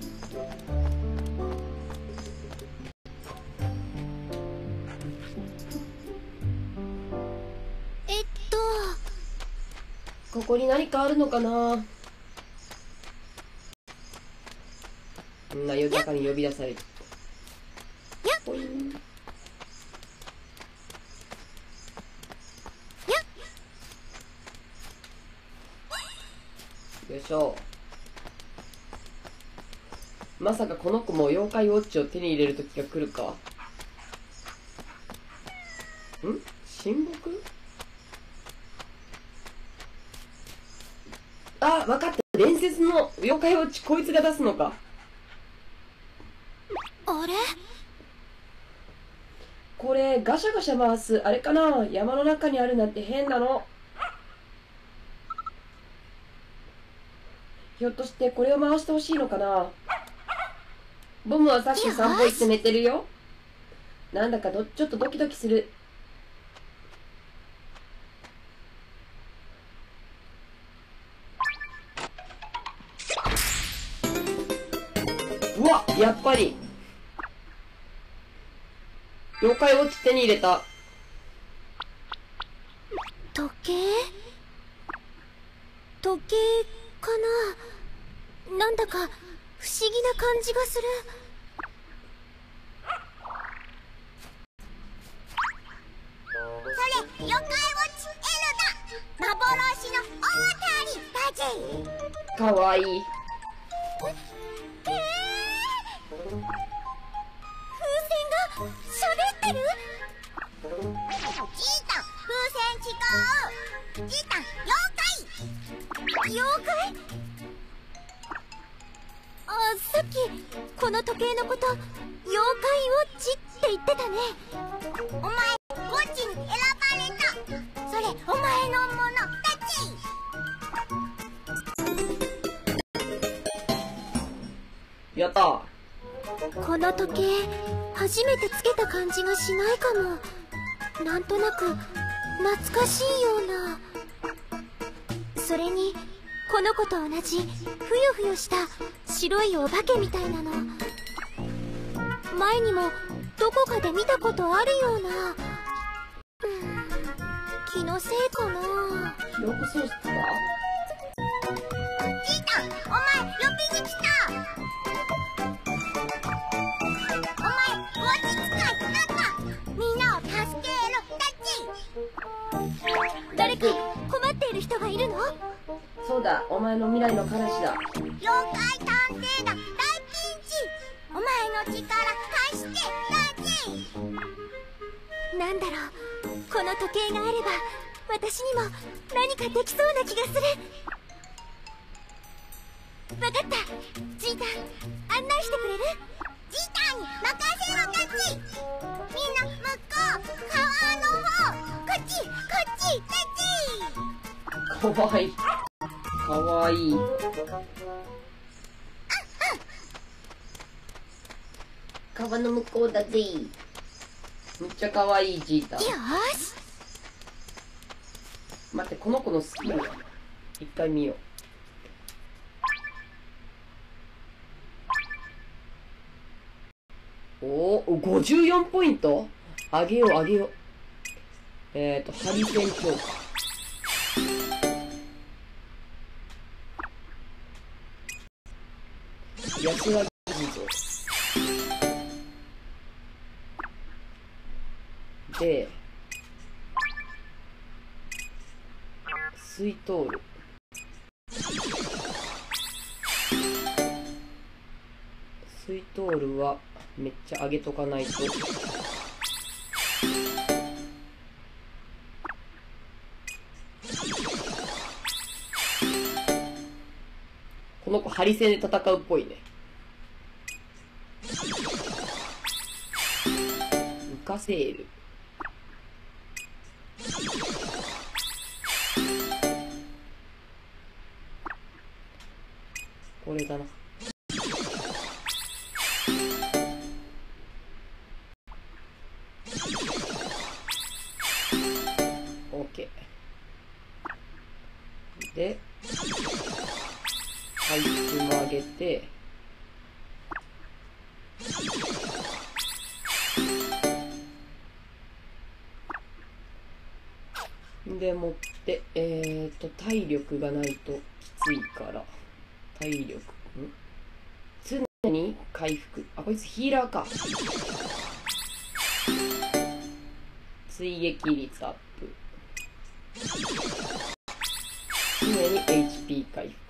えっと、 ここに何かあるのかな。みんな夜中に呼び出される。ほいん。よいしょ。まさかこの子も妖怪ウォッチを手に入れる時が来るか。ん？親睦？あ、わかった。伝説の妖怪ウォッチ、こいつが出すのか。 あれ？ これガシャガシャ回すあれかな。山の中にあるなんて変なの。ひょっとしてこれを回してほしいのかな。ボムはさっき散歩行って寝てるよ。なんだかどちょっとドキドキする。うわ、やっぱり妖怪ウォッチ手に入れた。 時計？時計かな。なんだか不思議な感じがする。それ妖怪ウォッチ N だ。幻の大谷だぜ。 かわいい。 えー、風船が喋ってる。ジータン、風船違う。ジータン、妖怪。妖怪？あ、さっきこの時計のこと妖怪ウォッチって言ってたね。お前ウォッチに選ばれた。それお前のものだち。 やった。 この時計初めてつけた感じがしないかも。なんとなく懐かしいような。それにこの子と同じふよふよした白いお化けみたいなの。前にもどこかで見たことあるような。うん、気のせいかな。 記憶喪失だ。 ジータン、お前呼びに来た。お前ウォッチ使いになった。みんなを助けるタッチ。誰か困っている人がいるの？ そうだ、お前の未来の彼氏だ。 妖怪探偵だ。大ピンチ。お前の力貸してタッチ。なんだろう、この時計があれば私にも何かできそうな気がする。わかった。ジータン、案内してくれる？ジータンに任せろタッチ。みんな向こう、川の方。こっちこっちタッチ。 かわいい。かわいい。川の向こうだぜ。めっちゃかわいいジータ。 よーし。 待って、この子のスキル一回見よう。おお、ごじゅうよんポイント。あげようあげよう。えっ、ー、とハリセン強化。安らぎ地蔵でスイトール。スイトールはめっちゃ上げとかないと。この子ハリセンで戦うっぽいね。浮かせる。これだな。オッケー。で回復も上げて、でもってえっ、ー、と体力がないときついから体力ん常に回復。あ、こいつヒーラーか。追撃率アップ。常に エイチピー 回復。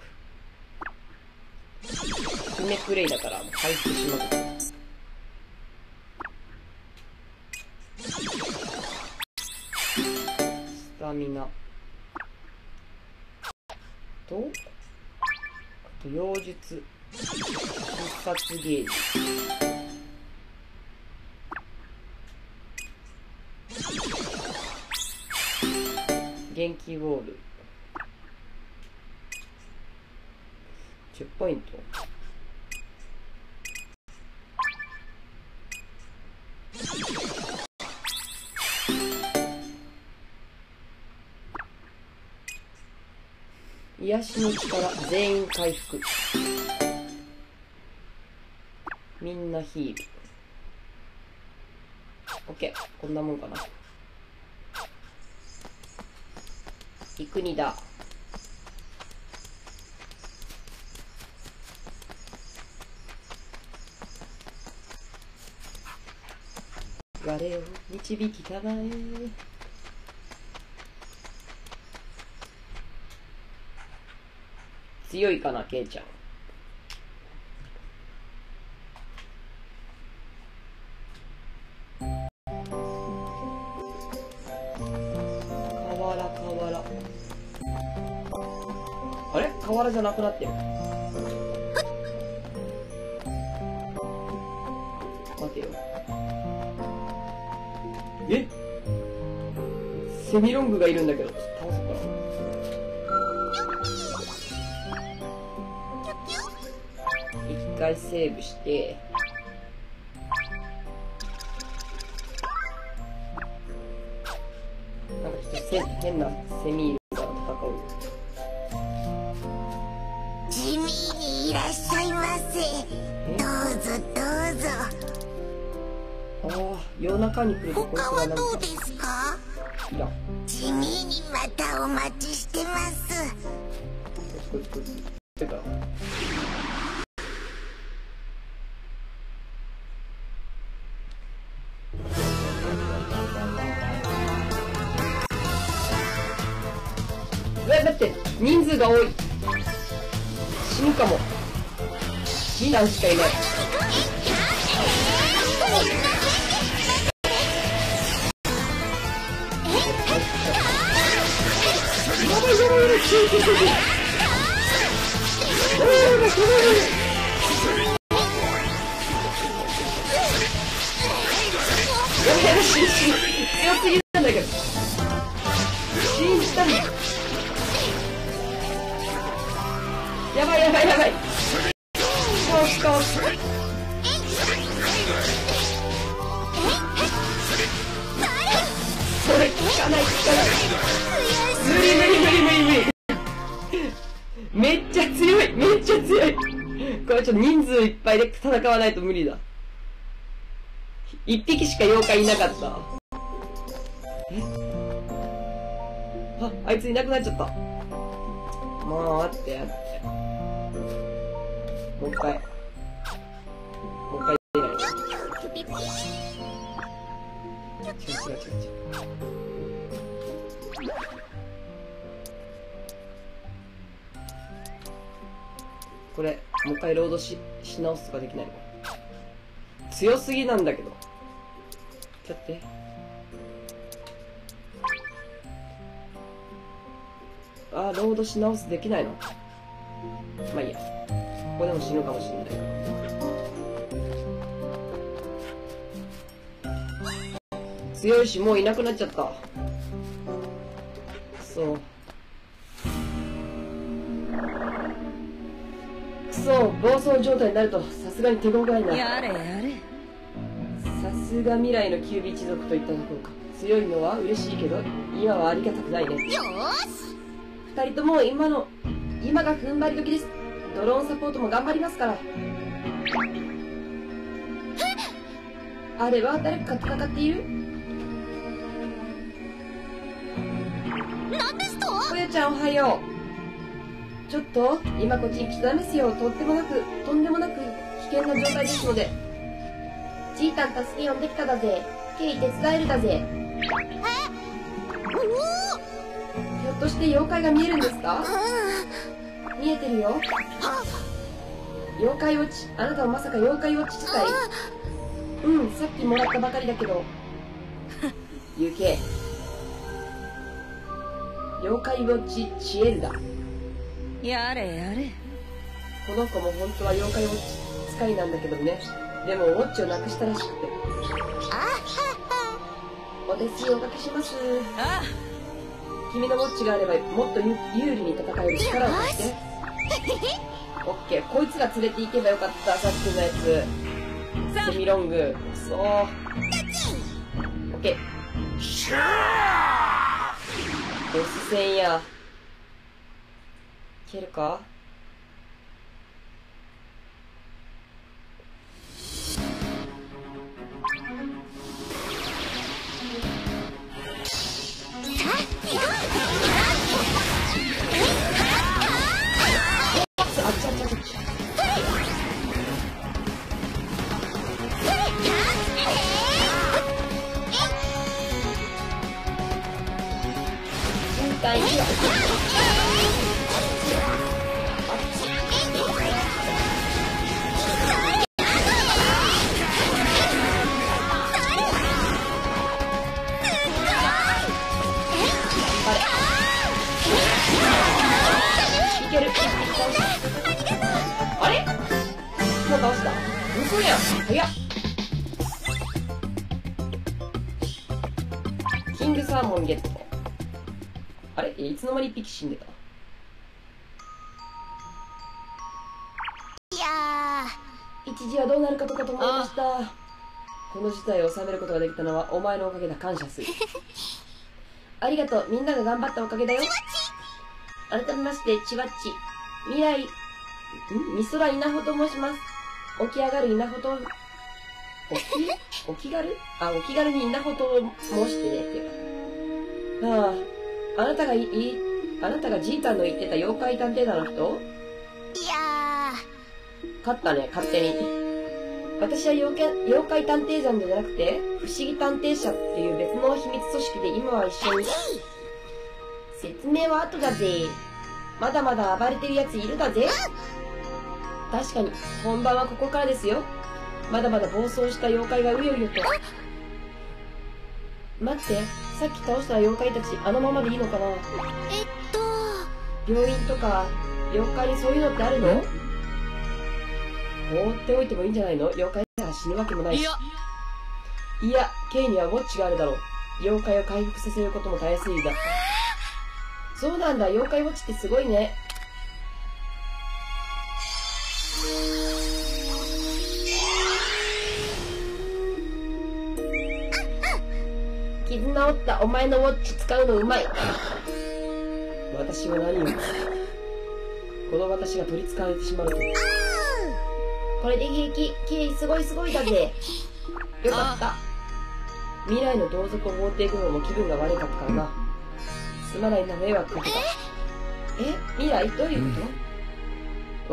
姫プレイだからもう回復しまくる。スタミナとあと妖術、必殺ゲージ。 気ウォールじゅっポイント。癒しの力全員回復。みんなヒール。オッケー、こんなもんかな。いくにだ。我を導きたまえ。強いかな、ケイちゃん。河原、河原。あれ？河原じゃなくなってる。待てよ。え？セミロングがいるんだけど、倒そうかな。一回セーブして、なんかちょっとせ変なセミールが戦う。 地味にいらっしゃいませ。どうぞどうぞ。 ああ、夜中に来るとこいつ他はがなんかどうですか？ いや、 地味にまたお待ちしてます。 こいつこいつてかうわ、だって人数が多い。死ぬかも。にだんしかいない。強すぎるんだけど。信じたんだ。やばいやばいやばい。倒す倒す。それ効かない効かない。無理無理無理無理無理。めっちゃ強いめっちゃ強い。これちょっと人数いっぱいで戦わないと無理だ。一匹しか妖怪いなかった。え？あ、あいついなくなっちゃった。もう待って待って。もう一回。もう一回出ない。違う違う違う違う。これもう一回ロードしし直すとかできないの？強すぎなんだけど。ちょっと待って。あー、ロードし直すできないの？まあいいや。ここでも死ぬかもしれないから。強いしもういなくなっちゃった。くそくそ、暴走状態になるとさすがに手強いな。 やれやれ。 さすが未来のキュービ一族といったところか。強いのは嬉しいけど今はありがたくないね。 よーし。 二人とも今の今が踏ん張り時です。ドローンサポートも頑張りますから。あれは誰か戦っている？ なんですと？ こやちゃんおはよう。ちょっと今こっちに来ちゃダメですよ。とってもなくとんでもなく危険な状態ですので。ジータン助け呼んできただぜ。ケイ手伝えるだぜ。 え？ ひょっとして妖怪が見えるんですか？見えてるよ。妖怪ウォッチ。あなたはまさか妖怪ウォッチ使い？うん、さっきもらったばかりだけど。ユーケー。妖怪ウォッチチエルだ。 やれやれ。 この子も本当は妖怪ウォッチ使いなんだけどね。でもウォッチをなくしたらしくて。お手数おかけします。 ああ、 君のウォッチがあればもっと有利に戦える力を貸して。オッケー、こいつら連れて行けばよかった、さっきのやつ。セミロング。くそー。オッケー。ボス戦や。いけるか？あれ？もう倒した。嘘やん。早っ。キングサーモンゲット。あれ？いつの間に一匹死んでた？ いやー、一時はどうなるかとかと思いました。この事態を収めることができたのはお前のおかげだ。感謝する。ありがとう。みんなが頑張ったおかげだよ。改めまして、ちわっち。未来、ん美空稲穂と申します。起き上がる稲穂と、起き、起きがるあ、起きがるに稲穂と申してね。っていうか。はあ、あなたがいい、あなたがジータンの言ってた妖怪探偵団の人？ いやー。勝ったね、勝手に。私は妖怪、妖怪探偵団じゃなくて、不思議探偵社っていう別の秘密組織で今は一緒に。説明は後だぜ。まだまだ暴れてるやついるだぜ。確かに、本番はここからですよ。まだまだ暴走した妖怪がうようよと。待って、さっき倒した妖怪たち、あのままでいいのかな？ えっと病院とか、妖怪にそういうのってあるの？放っておいてもいいんじゃないの？妖怪なら死ぬわけもないし。いや、いや、K にはウォッチがあるだろう。妖怪を回復させることもたやすいだ。そうなんだ、妖怪ウォッチってすごいね。傷治ったお前のウォッチ使うのうまい。私は何を、この私が取り憑かれてしまうと。これで平気、ケイすごいすごいだぜ。よかった。未来の同族を放っていくのも気分が悪かったからな。すまないな、迷惑かけた。え、未来どういうこと？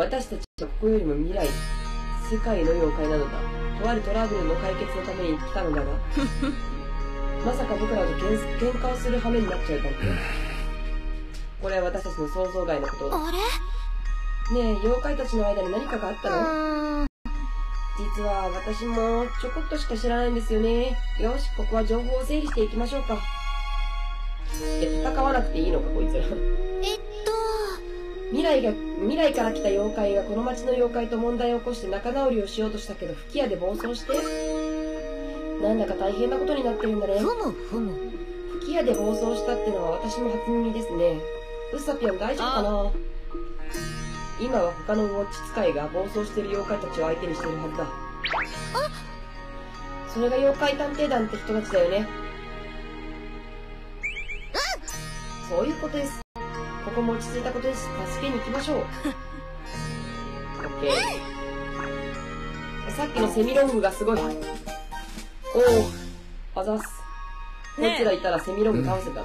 私たちはここよりも未来、世界の妖怪なのだ。とあるトラブルの解決のために来たのだが、まさか僕らと喧嘩をする羽目になっちゃうなんて。これは私たちの想像外のこと。 あれ？ ねえ、妖怪たちの間に何かがあったの？実は私もちょこっとしか知らないんですよね。よし、ここは情報を整理していきましょうか。え、戦わなくていいのか、こいつら。 えっと未来が、未来から来た妖怪がこの町の妖怪と問題を起こして仲直りをしようとしたけど、吹き矢で暴走して、なんだか大変なことになってるんだね。 ふむふむ。 吹き矢で暴走したってのは私も初耳ですね。ウサピョン大丈夫かな？今は他のウォッチ使いが暴走してる妖怪たちを相手にしてるはずだ。それが妖怪探偵団って人たちだよね。そういうことです。ここも落ち着いたことです。助けに行きましょう。オッケー。さっきのセミロングがすごい。おお、あざっす。こいつらいたらセミロング倒せたわ。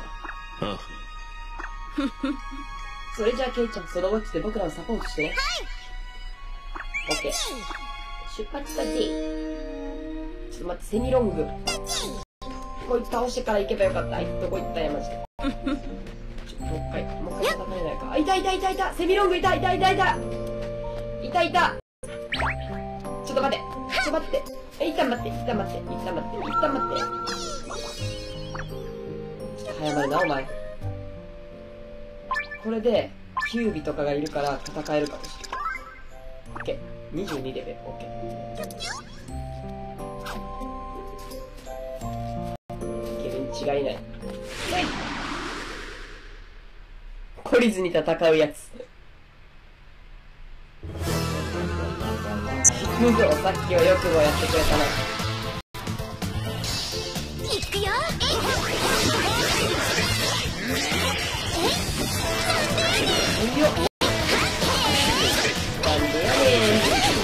それじゃあケイちゃん、そのウォッチで僕らをサポートしてね。はい。オッケー。出発だぜ。ちょっと待って、セミロング。こいつ倒してから行けばよかった。あいつどこ行ったんや、マジで。ちょっともう一回、もう一回戦えないか。あ、いたいたいたいたセミロングいたいたいたいたいたいたちょっと待って。ちょっと待って。え、一旦待って、一旦待って、一旦待って、一旦待って。ちょっと早まるな、お前。これで、キュービとかがいるから戦えるかもしれない。オッケー。にじゅうにレベル。オッケー。いけるに違いない。はい。 りずに戦うやつ。むぞ、さっきはよくもやってくれたな。 いくよ。 えよっ。なんでやねん。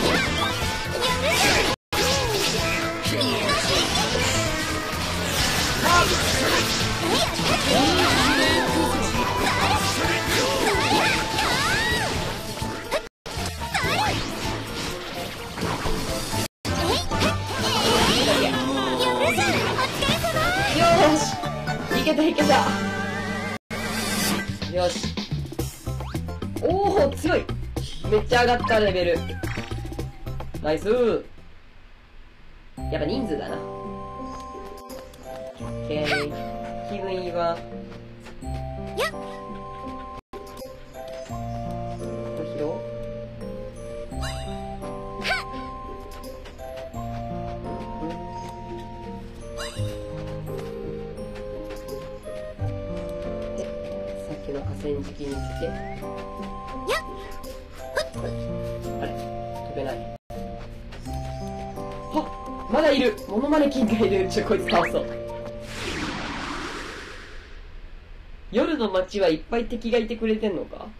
いけたいけた。よし。おお、強い。めっちゃ上がったレベル。ナイスー。やっぱ人数だな。オッケー。気分いいわ。 やっ。 どうしよう。の河川敷に来て、あれ飛べない。はっ、まだいる。モノマネキンがいる。ちょこいつ倒そう。夜の街はいっぱい敵がいてくれてんのか。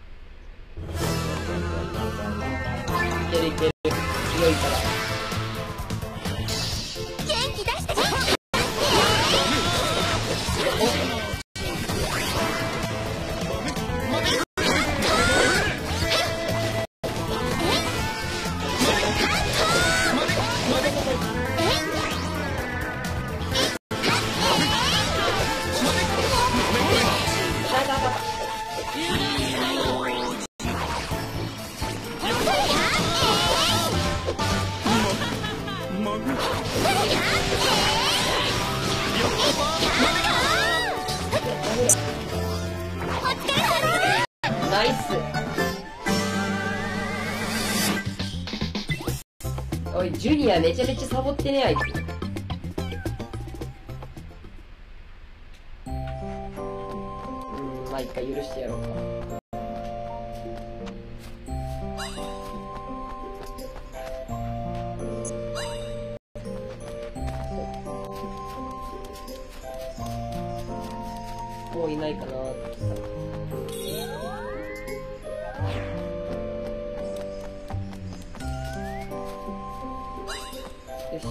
いけるいける、強いから。 元気出してね。 ナイス。おい、ジュニアめちゃめちゃサボってね、あいつ。うん、まあ一回許してやろうか。もういないかなってさ。よし。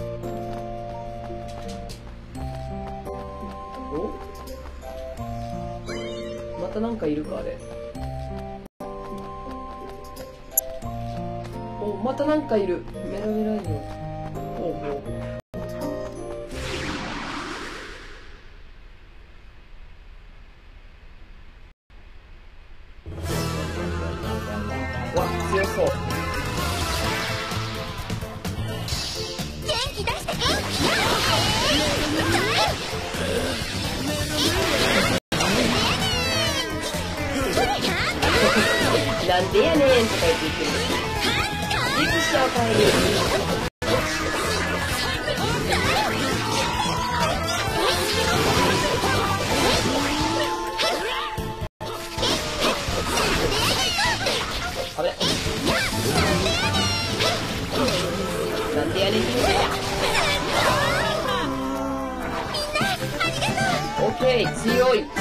お？またなんかいるか、あれ。お、またなんかいる。メラメラいよ。おうおう。わ、強そう。なんでやねんとか言って言ってる。リクシャおかえり。あれなんでやねんって言ってた。オッケー、強い。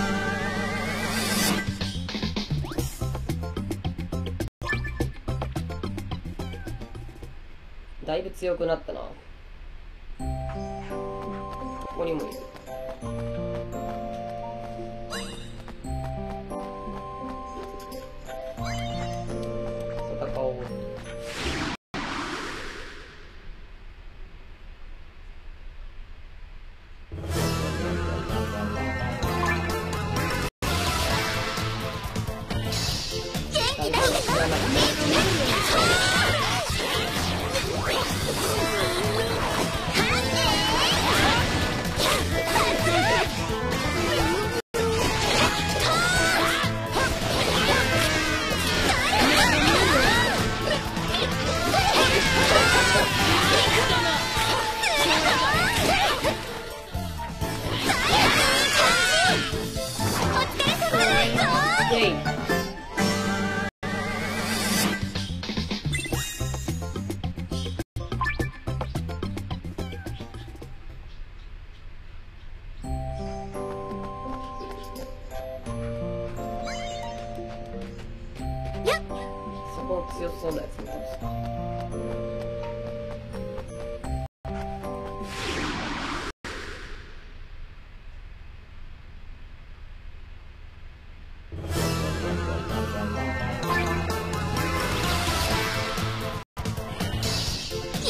だいぶ強くなったな。ここにもいる。戦おう。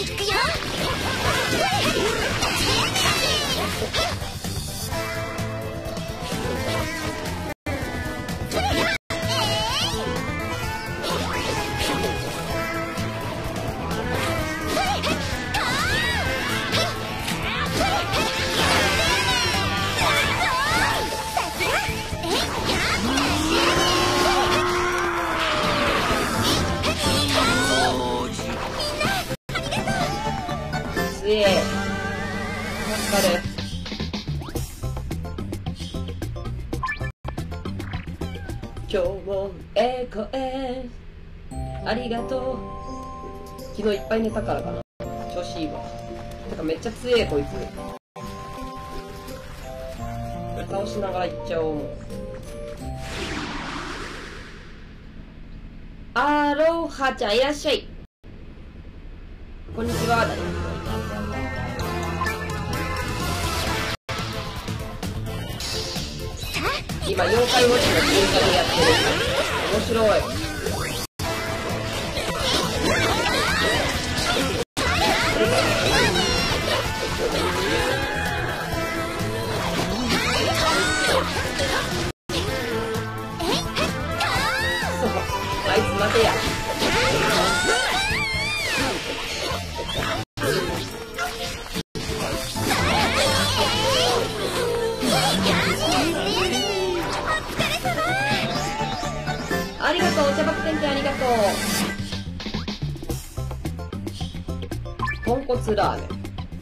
今日もええ声ありがとう。昨日いっぱい寝たからかな。調子いいわ。てかめっちゃ強えこいつ。倒しながらいっちゃおう。もうアロハちゃんいらっしゃい。こんにちは。今妖怪ウォッチの追加でやってる。面白い。そうあいつ待てや。ありがとう、お茶爆点々ありがとう。豚骨ラーメ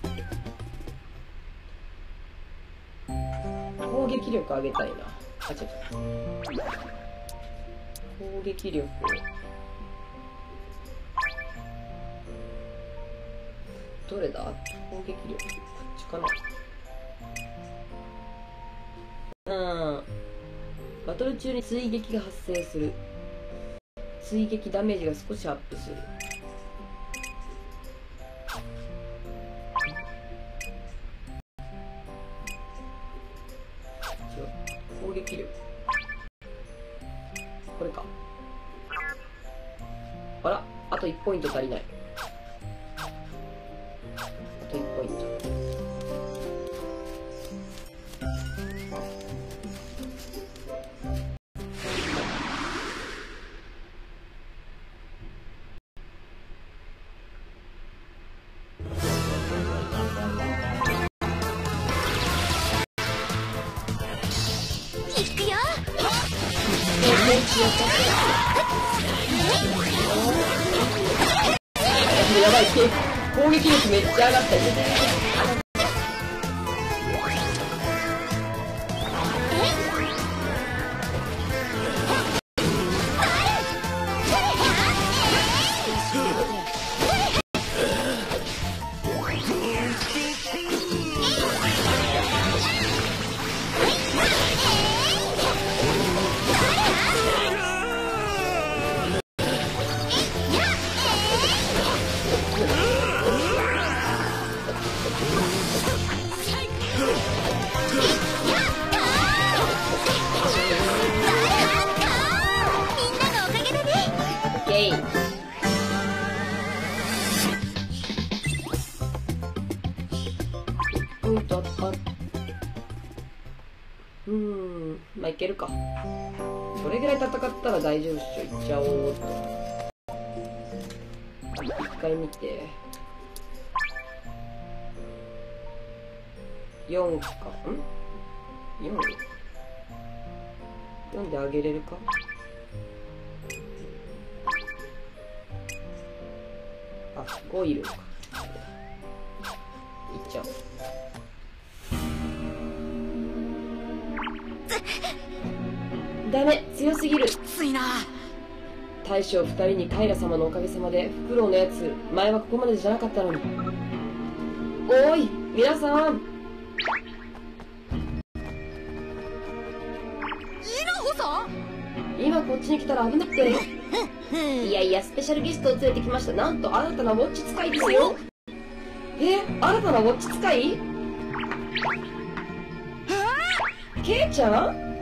ン。攻撃力上げたいな。あ、ちょっと。攻撃力を。どれだ？攻撃力。こっちかな。うん。バトル中に追撃が発生する。追撃ダメージが少しアップする。攻撃力。これか。あら、あといちポイント足りない。あといちポイント。やばい、攻撃力めっちゃ上がったよ。うーん、まあいけるか。それぐらい戦ったら大丈夫っしょ。いっちゃおうっと。一回見て。よんか。ん ?よん? よんであげれるか。あ、ごいるのか。いっちゃおう。ダメ、強すぎる。きついな。大将二人にカイラ様のおかげさまでフクロウのやつ前はここまでじゃなかったのに。おい皆さん、今こっちに来たら危なくて。いやいや、スペシャルゲストを連れてきました。なんと新たなウォッチ使いですよ。え、新たなウォッチ使い？ケイちゃん？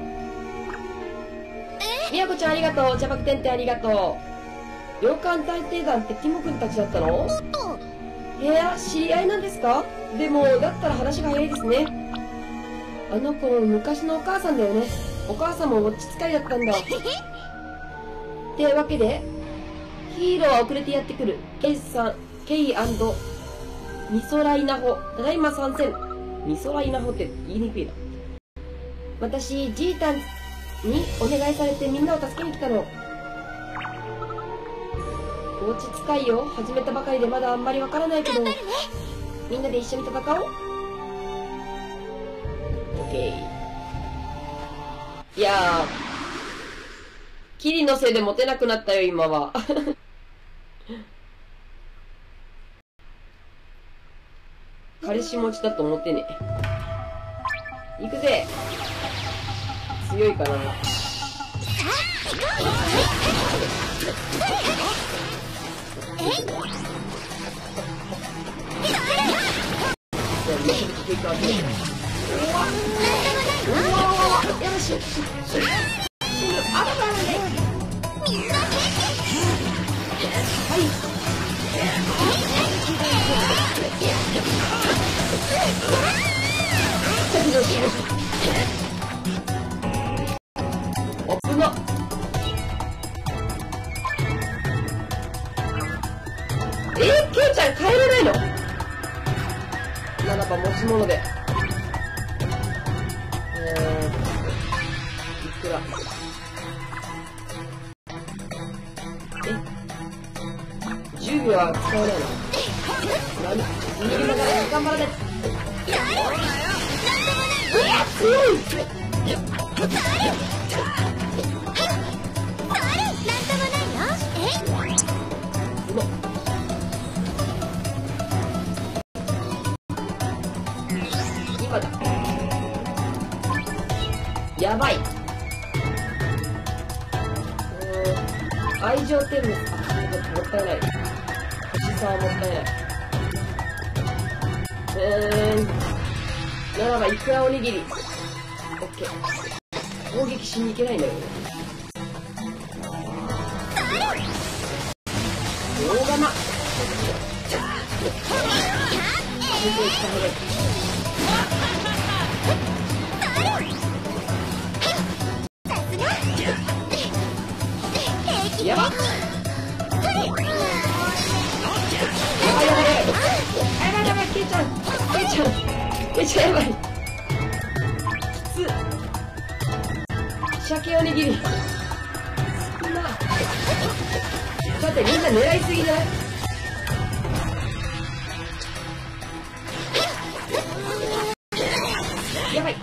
みやこちゃんありがとう。茶爆点々ありがとう。洋館探偵団ってティモ君たちだったの？おっと、 いや、知り合いなんですか？でも、だったら話が早いですね。あの子、昔のお母さんだよね。お母さんもウォッチ使いだったんだ。ってわけで、ヒーローは遅れてやってくる。ケイさん、ケイ&ミソライナホ。ただいま参戦。ミソライナホって言いにくいな。私、ジータンにお願いされてみんなを助けに来たの。ウォッチ使いを始めたばかりでまだあんまりわからないけど、みんなで一緒に戦おう。オッケー。いやー、キリのせいでモテなくなったよ、今は。彼氏持ちだと思ってね。行くぜ。強いかな。危なっ。えー、ケイちゃん帰れないの？ならば持ち物で。えー、いくら？え？じゅうびょうは使えないの？何？逃げながら頑張らない。うわ、強い！今だ。やばい。うーん、愛情天国。あ、もったいない。星さんはもったいない。うーん、ならばいくらおにぎり。オッケー。攻撃しに行けないんだよね。大釜。やばっ。やばいやばいやばい。やばいやばいやばい。ケイちゃんケイちゃんケイちゃんやばい。きつ。鮭おにぎり少な。だってみんな狙いすぎじゃない？やばい。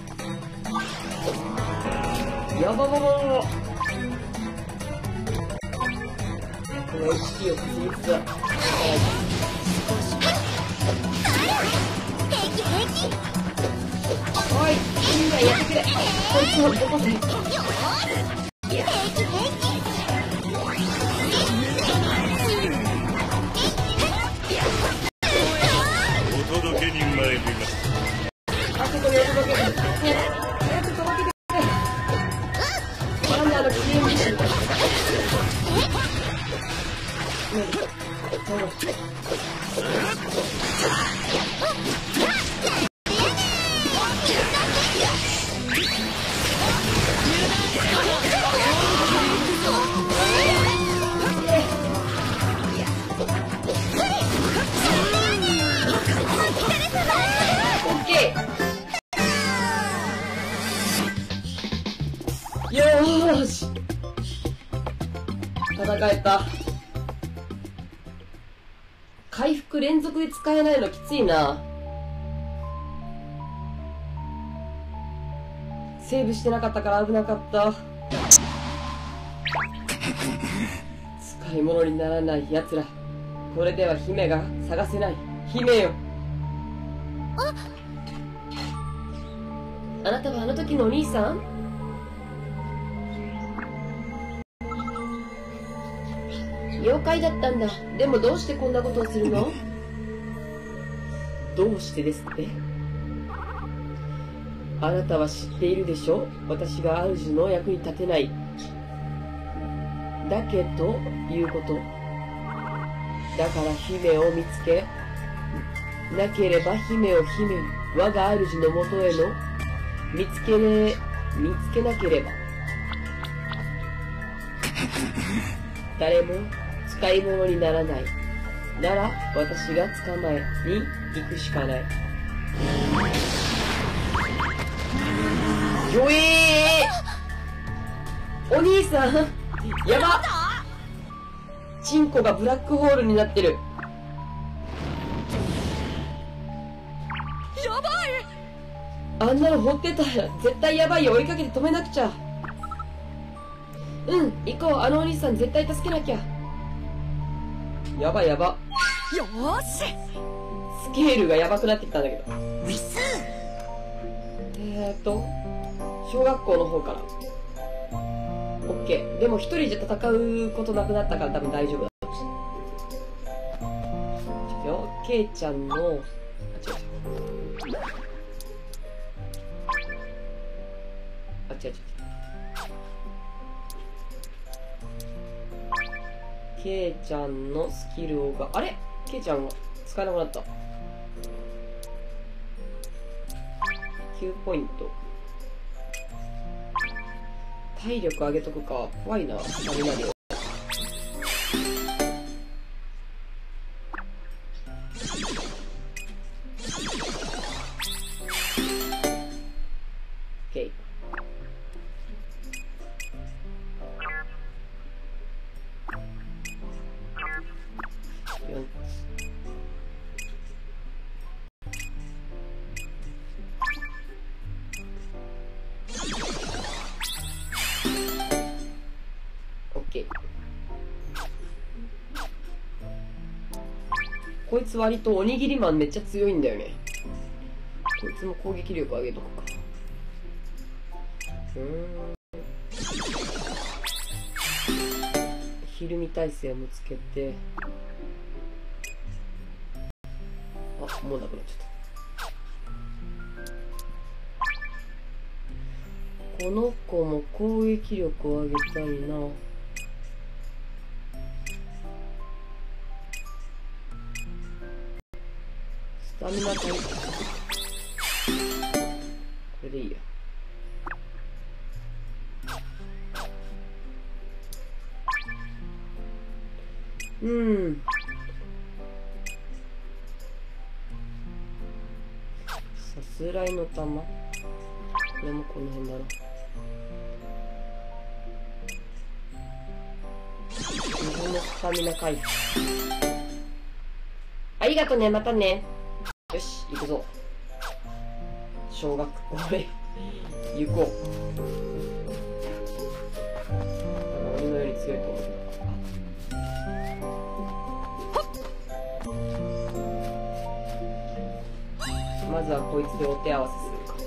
やばばばばば。この エイチピー を稼ぎつつはおい、みんなやってくれ。こいつを起こせ。 お届けに参りました。 あそこにお届け。早く届けてくれ。なんであの記念儀式。よーし、戦えた。回復連続で使えないのきついな。セーブしてなかったから危なかった。使い物にならない奴ら。これでは姫が探せない。姫よ。あ、あなたはあの時のお兄さん？妖怪だったんだ。でもどうしてこんなことをするの？どうしてですって？あなたは知っているでしょ？私が主の役に立てない。だけど、いうこと。だから姫を見つけ、 なければ姫を姫に我が主のもとへの見つけね見つけなければ誰も使い物にならないなら私が捕まえに行くしかない。よえーお兄さんやばチンコがブラックホールになってる。 やばい。 あんなの放ってたら絶対やばいよ。追いかけて止めなくちゃ。うん行こう。あのお兄さん絶対助けなきゃ。やばいやば。 よーし。 スケールがやばくなってきたんだけど。 ウィスえーっと小学校の方から。オッケー。でも一人じゃ戦うことなくなったから多分大丈夫だ。ちょっとよ。ケイちゃんのあ違う違うあ違う違うケイちゃんのスキルをがあれケイちゃんが使えなくなった。きゅうポイント。体力上げとくか。怖いな雷を。OK。よんこいつ割とおにぎりマンめっちゃ強いんだよね。こいつも攻撃力上げとくか。うーんひるみ耐性もつけて、あもうなくなっちゃった。この子も攻撃力を上げたいな。スタミナ回復。これでいいや。うんさすらいの玉、これもこの辺だな。自分のスタミナ回復。ありがとね、またね。よし、行くぞ。小学校へ行こう。俺のより強いと思うけど。まずはこいつでお手合わせするか。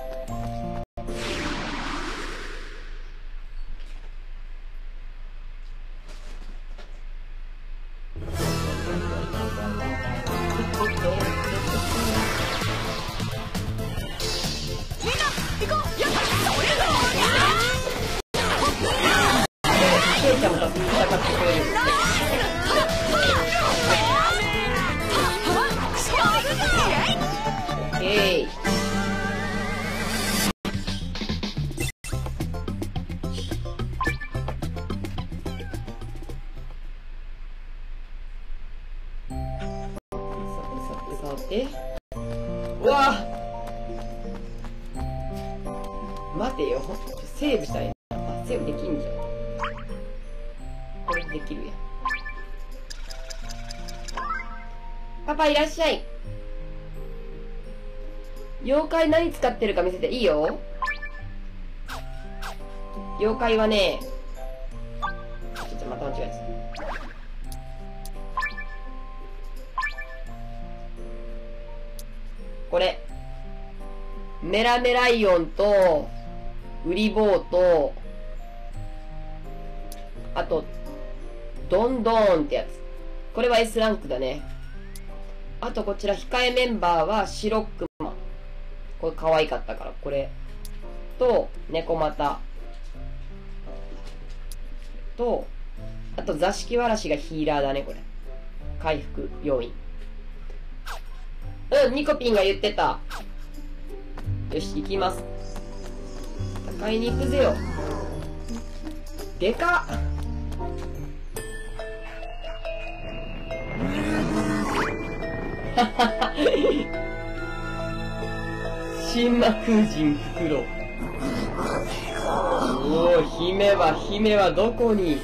えうわ待てよ、セーブしたいな。あ、セーブできんじゃん。これできるやん。パパいらっしゃい。妖怪何使ってるか見せていいよ。妖怪はね、ちょっとまた間違えた。これメラメライオンとウリボウと、あとドンドーンってやつ。これは エス ランクだね。あとこちら控えメンバーはシロックマン、これ可愛かったからこれと、猫股と、あと座敷わらしがヒーラーだね。これ回復要因。 うん、ニコピンが言ってた。よし、行きます。買いに行くぜよ。でかっ。神魔空人フクロウ。おお、姫は姫はどこに。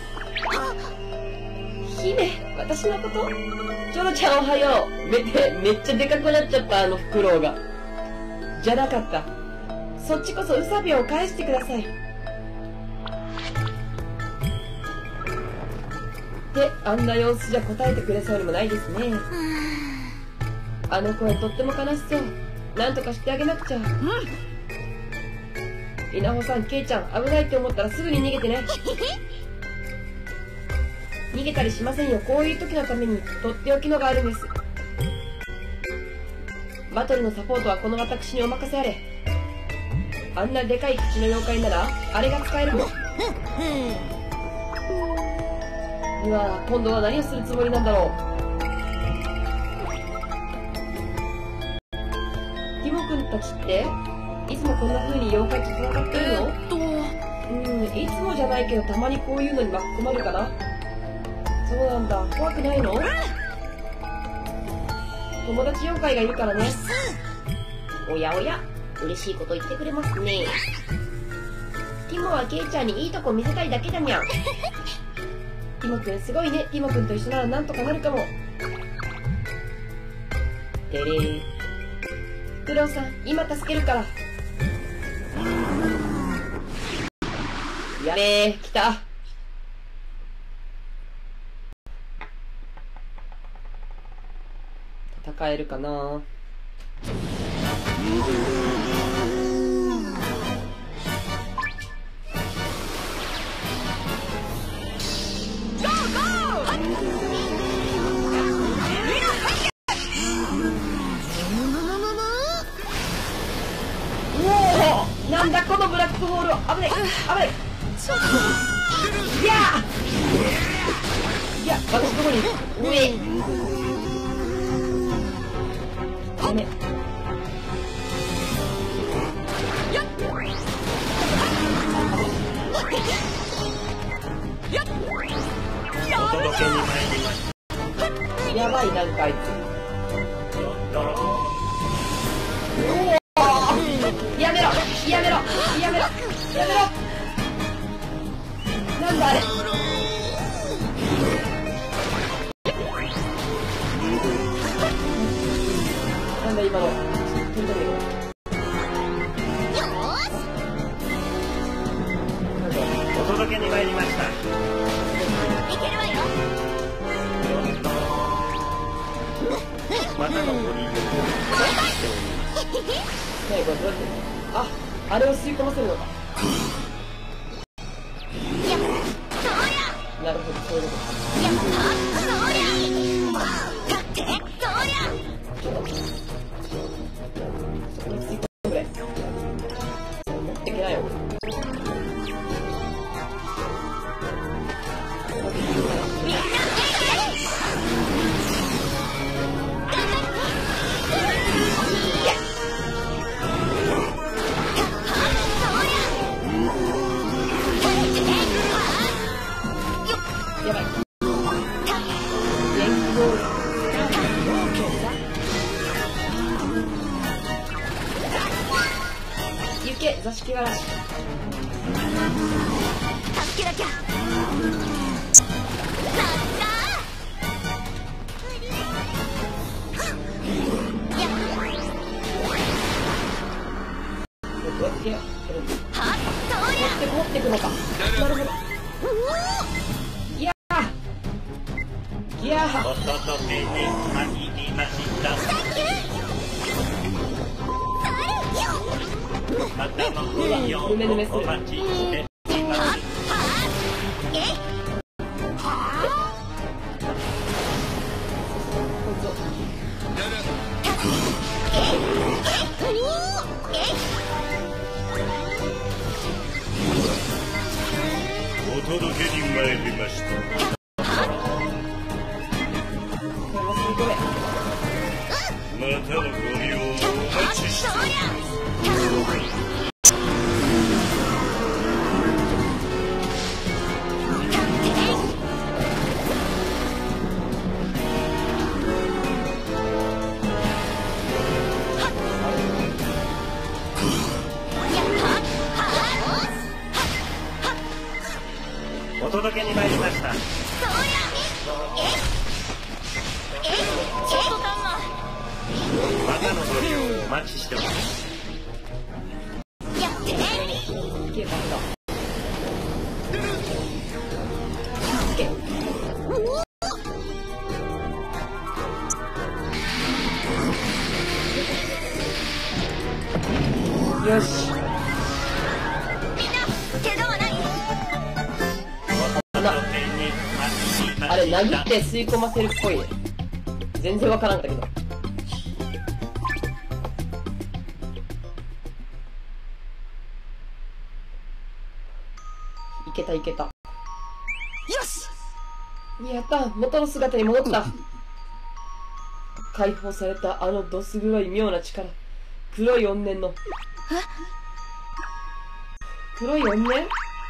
姫、私のこと？チョロちゃんおはよう。めて、めっちゃでかくなっちゃった、あのフクロウが。じゃなかった。そっちこそウサビを返してください。ってあんな様子じゃ答えてくれそうにもないですね。あの声とっても悲しそう。なんとかしてあげなくちゃ。うん、稲穂さん、ケイちゃん、危ないって思ったらすぐに逃げてね。逃げたりしませんよ。こういう時のためにとっておきのがあるんです。バトルのサポートはこの私にお任せあれ。あんなでかい口の妖怪ならあれが使えるもん。うわぁ、今度は何をするつもりなんだろう。ティモ君たちっていつもこんな風に妖怪と戦ってるの？えー、っとうんいつもじゃないけどたまにこういうのに巻き込まれるかな。そうなんだ。怖くないの？友達妖怪がいるからね。おやおや、嬉しいこと言ってくれますね。ティモはケイちゃんにいいとこ見せたいだけだにゃん。ティモくんすごいね。ティモくんと一緒ならなんとかなるかも。てれー。フクロウさん、今助けるから。やれー、来た。戦えるかな。なんだこのブラックホール。危ない危ない。いやいや、私どこにいる？上。ダメ。 お届けに参りました。 やばい、なんかあいつ。やめろやめろやめろやめろ。なんだあれ。なんだ今の。 お届けに参りました。 いけるわよ。 またのご利用をしております。 ねえ、これどうやって。あ、あれを吸い込ませるのか。なるほど、そういうことか。そこに吸い込んでくれ。持ってけないよ。やばい。行け、座敷わらし。 助けなきゃ。 どうやってやって持っていくのか。なるほど。いやーいやーお届けに参りました。またのご利用をお待ちしています。お届けに参りました。 またのご利用をお待ちしております。お届けに参りました。またのご利用をお待ちしております。やってよし。あれ殴って吸い込ませるっぽいね。全然わからんだけど。いけたいけた。よし、やった、元の姿に戻った。解放されたあのどす黒い妙な力、黒い怨念の黒い怨念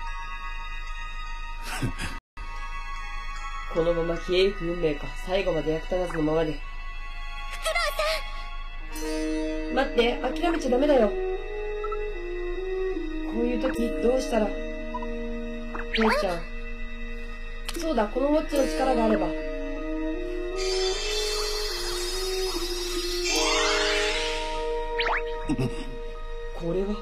このまま消えゆく運命か。最後まで役立たずのままで。フクロウさん、待って、諦めちゃダメだよ。こういう時どうしたら。ケイちゃん、そうだ、このウォッチの力があれば。これは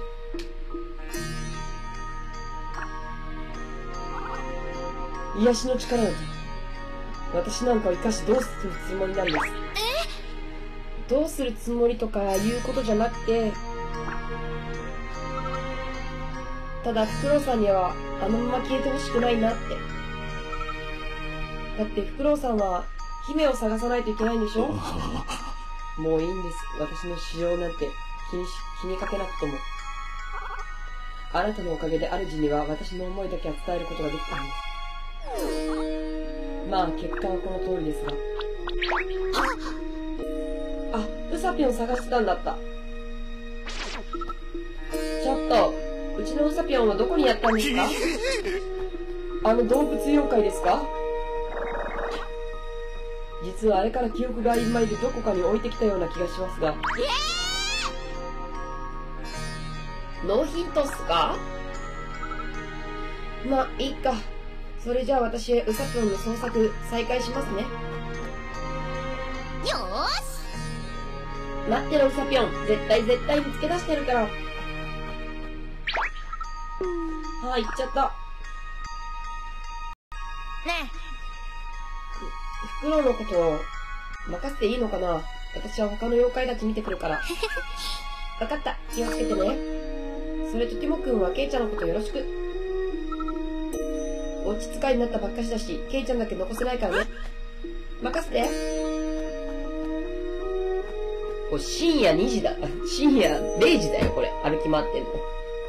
癒しの力だ。私なんかを生かしどうするつもりなんです。どうするつもりとかいうことじゃなくて、ただフクロウさんにはあのまま消えてほしくないなって。だってフクロウさんは姫を探さないといけないんでしょ。もういいんです、私の事情なんて気にし気にかけなくとも。あなたのおかげで主には私の思いだけは伝えることができたんです。まあ結果はこの通りですが。あ、ウサピョン探してたんだった。ちょっと、うちのウサピョンはどこにやったんですか？あの動物妖怪ですか？実はあれから記憶が曖昧でどこかに置いてきたような気がしますが。ノーヒントっすか？まあいいか。それじゃあ私へウサピョンの捜索再開しますね。よーし、待ってろウサピョン、絶対絶対見つけ出してるから。はい、行っちゃった。ねえ、フクロウのことを任せていいのかな。私は他の妖怪たち見てくるから。分かった、気をつけてね。それとティモ君はケイちゃんのことよろしく。落ち使いになったばっかしだし、ケイちゃんだけ残せないからね。任せて。これ深夜にじだ。深夜れいじだよ、これ。歩き回ってんの。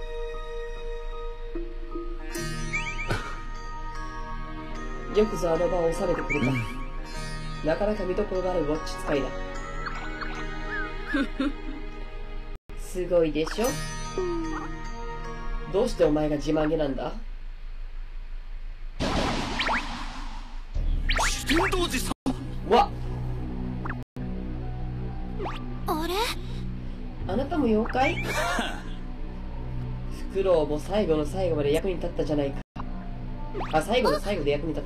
よくぞあの場を収めてくれた。なかなか見どころがあるウォッチ使いだ。すごいでしょ。どうしてお前が自慢げなんだ？天童寺さん。わっ、あれ、あなたも妖怪？フクロウも最後の最後まで役に立ったじゃないか。あ、最後の最後で役に立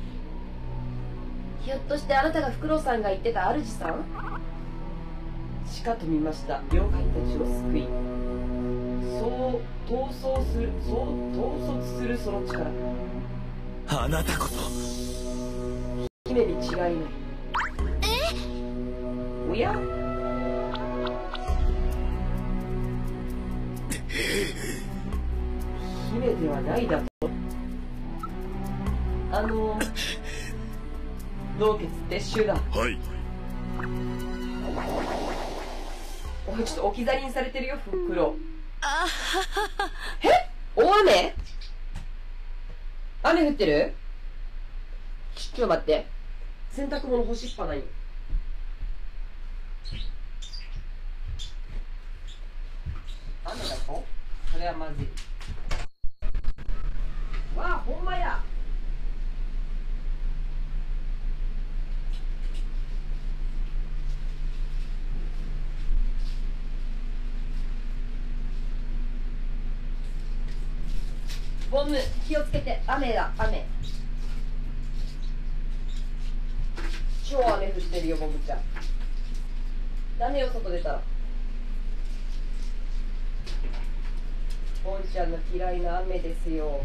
つ。ひょっとしてあなたがフクロウさんが言ってた主さん？しかと見ました。妖怪たちを救い、そう逃走する、そう統率するその力。あなたこそ姫に違いない。え？おや？姫ではないだと？あの洞穴撤収だ。はい。おい、ちょっと置き去りにされてるよ、フクロウ。あははは。え？大雨？雨降ってる？ちょっと待って。洗濯物干しっぱなに。 れはまずい。わあ、ほんまや。ボム気をつけて。雨だ、雨。超雨降ってるよ、ボムちゃん。ダメよ、外出たら。ボンちゃんの嫌いな雨ですよ。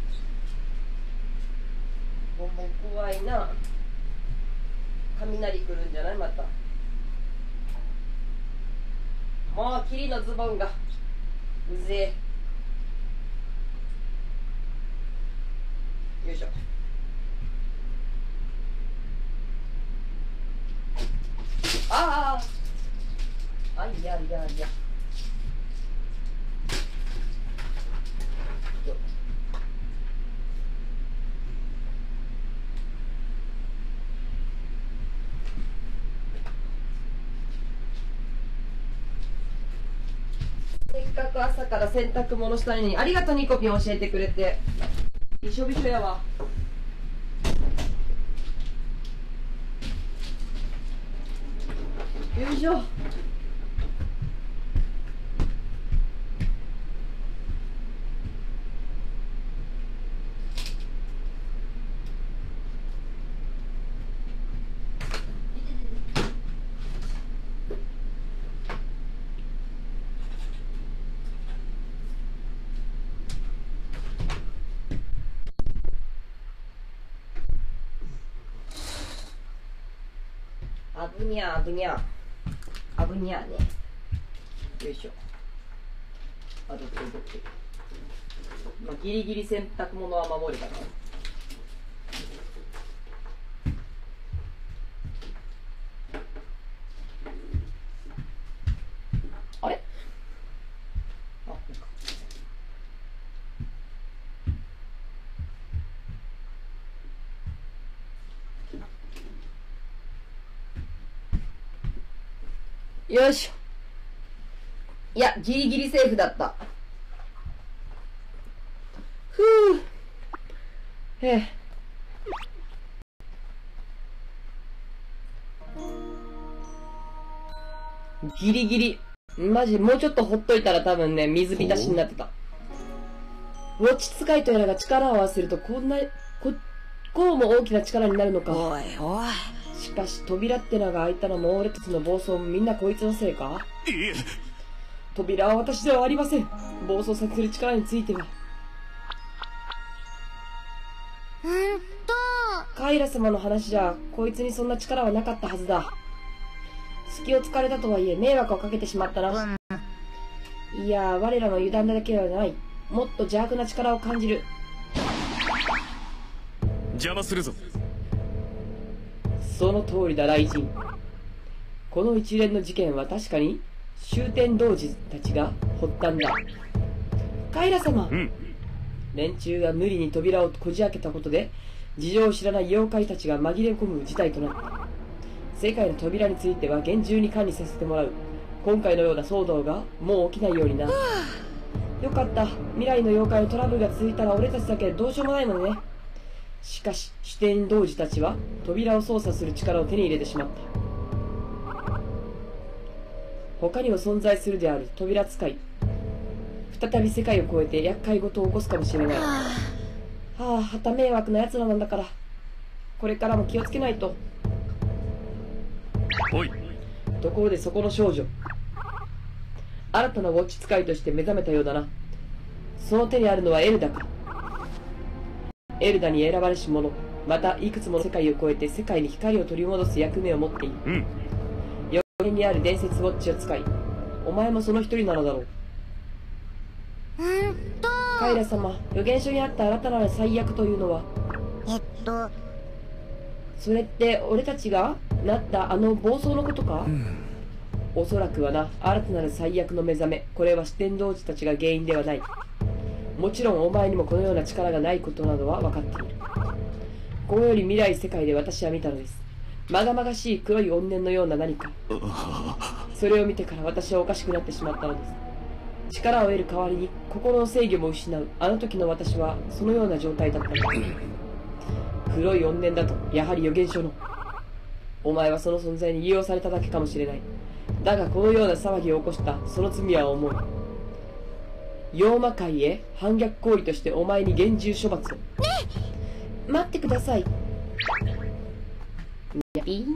ボンボン怖いな。雷来るんじゃないまた。もう霧のズボンがうぜえ。よいしょ。ああ、あいやいやいや。せっかく朝から洗濯物したのに、ありがとうニコピン教えてくれて。びしょびしょやわ。よいしょ。あぶにゃあぶにゃあぶにゃね。よいしょ。あ、どっちどっち。まあ、ギリギリ洗濯物は守るかな。あれ、あ、なんかよいしょ。いや、ギリギリセーフだった。ふう。へえ。ギリギリ。マジ、もうちょっとほっといたら多分ね、水浸しになってた。ウォッチ使いとやらが力を合わせると、こんな、こ、こうも大きな力になるのか。 おいおい。 しかし、扉ってのが開いたのも俺たちの暴走もみんなこいつのせいか？いえ。扉は私ではありません。暴走させる力については。 うんと。 カイラ様の話じゃ、こいつにそんな力はなかったはずだ。隙を突かれたとはいえ、迷惑をかけてしまったな。いや、我らの油断だけではない。もっと邪悪な力を感じる。 邪魔するぞ。 その通りだ、雷神。この一連の事件は確かに終点童子たちが発端だ。カイラ様、うん、連中が無理に扉をこじ開けたことで事情を知らない妖怪たちが紛れ込む事態となった。世界の扉については厳重に管理させてもらう。今回のような騒動がもう起きないようにな。よかった。未来の妖怪のトラブルが続いたら俺たちだけでどうしようもないのね。しかし、主典童子たちは扉を操作する力を手に入れてしまった。他にも存在するである扉使い。再び世界を越えて厄介事を起こすかもしれない。はあ、はた迷惑な奴らなんだから。これからも気をつけないと。 おい。 ところでそこの少女。新たなウォッチ使いとして目覚めたようだな。その手にあるのはエルダか。エルダに選ばれし者、またいくつもの世界を超えて世界に光を取り戻す役目を持っている。うん。予言にある伝説ウォッチを使い、お前もその一人なのだろう。 うんと。 カイラ様、予言書にあった新たなる最悪というのは？ えっと。 それって俺たちがなったあの暴走のことか？うん、おそらくはな、新たなる最悪の目覚め。これは四天童子たちが原因ではない。もちろんお前にもこのような力がないことなどは分かっている。ここより未来世界で私は見たのです。まがまがしい黒い怨念のような何か。それを見てから私はおかしくなってしまったのです。 力を得る代わりに心の制御も失うあの時の私はそのような状態だったのだ。黒い怨念だとやはり予言書の。お前はその存在に利用されただけかもしれない。だがこのような騒ぎを起こしたその罪は重い。妖魔界へ反逆行為としてお前に厳重処罰を。ねえ、待ってください。 ピーン。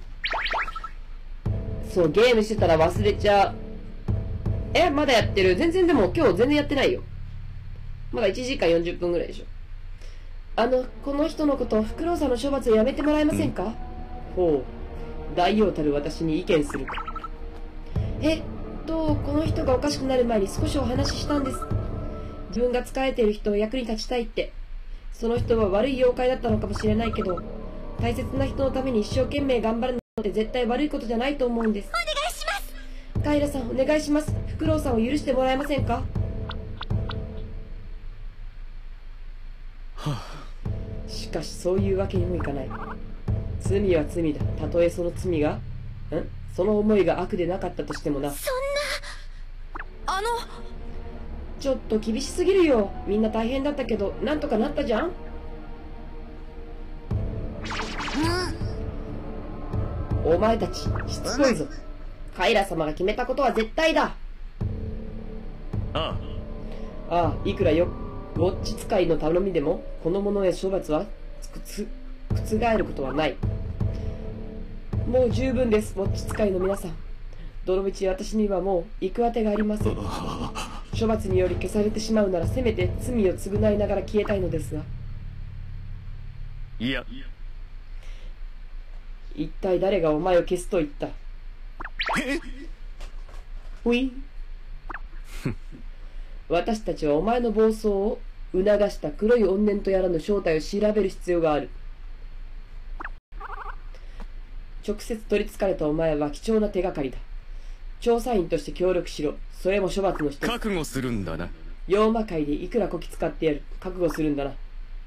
そうゲームしてたら忘れちゃう。えまだやってる？全然でも今日全然やってないよ。まだいちじかんよんじゅっぷんぐらいでしょ。あのこの人のことフクロウさんの処罰をやめてもらえませんか？ほう、大王たる私に意見するか。えっとこの人がおかしくなる前に少しお話ししたんです。自分が仕えている人を役に立ちたいって。その人は悪い妖怪だったのかもしれないけど、大切な人のために一生懸命頑張るのって絶対悪いことじゃないと思うんです。 お願いします。 カイラさんお願いします。フクロウさんを許してもらえませんか？はあ、しかしそういうわけにもいかない。罪は罪だ。たとえその罪がんその思いが悪でなかったとしてもな。 そんなあのちょっと厳しすぎるよ。みんな大変だったけどなんとかなったじゃん。うん、お前たちしつこいぞ。カイラ様が決めたことは絶対だ。ああああ、いくらよウォッチ使いの頼みでもこの者へ処罰はつつ覆ることはない。もう十分です。ウォッチ使いの皆さん、どのみち私にはもう行くあてがありません。処罰により消されてしまうならせめて罪を償いながら消えたいのですが。いや、一体誰がお前を消すと言った？えほい私たちはお前の暴走を促した黒い怨念とやらの正体を調べる必要がある。直接取りつかれたお前は貴重な手がかりだ。調査員として協力しろ。それも処罰の一つ。覚悟するんだな。妖魔界でいくらこき使ってやる。覚悟するんだな。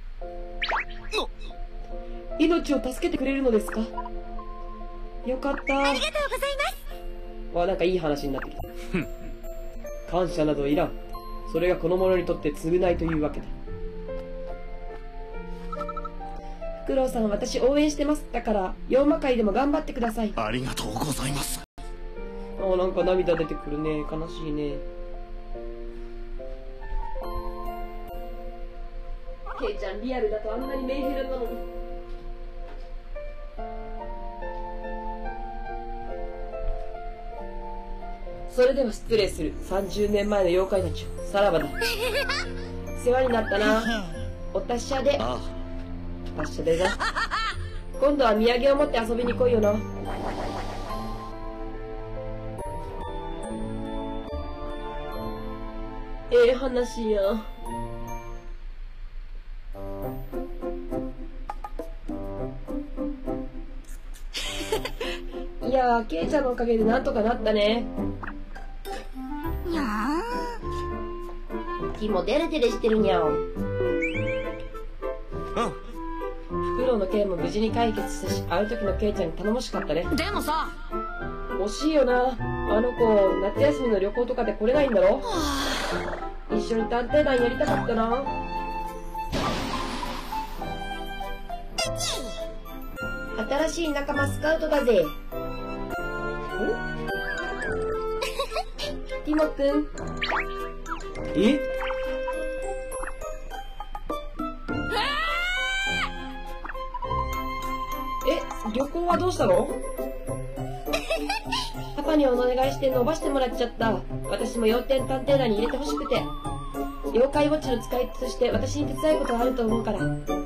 命を助けてくれるのですか？よかった。 ありがとうございます。 あ、なんかいい話になってきた。感謝などいらん。それがこの者にとって償いというわけだ。フクロウさん、私応援してます。だから妖魔界でも頑張ってください。 ありがとうございます。 あ、なんか涙出てくるね。悲しいね。ケイちゃんリアルだとあんなにメンヘラなのに。それでは失礼する。さんじゅうねんまえの妖怪たちよ、さらばだ。世話になったな。お達者で。ああ、達者でな。今度は土産を持って遊びに来いよな。ええ話や。いやー、ケイちゃんのおかげでなんとかなったね。 にゃーん。木もデレデレしてるにゃん。あ、フクロウの件も無事に解決したし、あの時のケイちゃんに頼もしかったね。 でもさ、 惜しいよな。あの子夏休みの旅行とかで来れないんだろ。一緒に探偵団やりたかったな。新しい仲間スカウトだぜ。ティモくん。え？え、旅行はどうしたの？パパにお願いして伸ばしてもらっちゃった。私も要点探偵団に入れてほしくて。妖怪ウォッチの使い手として私に手伝うことがあると思うから。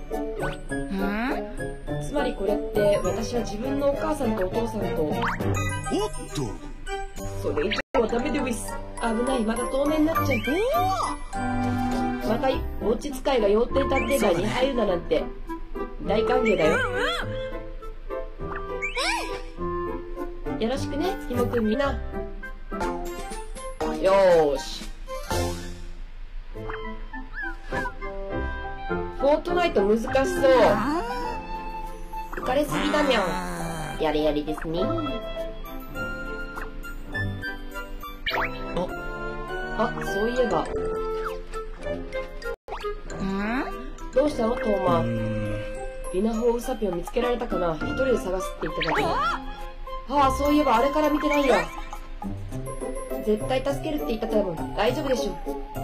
つまりこれって私は自分のお母さんとお父さんと。おっと、それ以上はダメでウィス。危ない、また透明になっちゃう。またウォッチ使いが要点探偵団に入るだなんて大歓迎だよ。よろしくね、ティモくん。みんなよーし。フォートナイト難しそう。浮かれすぎだにゃん。やれやれですね。あ、 あ、そういえば。どうしたのトーマ。稲穂ウサピを見つけられたかな。一人で探すって言ってたけど。ああ、そういえばあれから見てないや。絶対助けるって言ったからも大丈夫でしょ。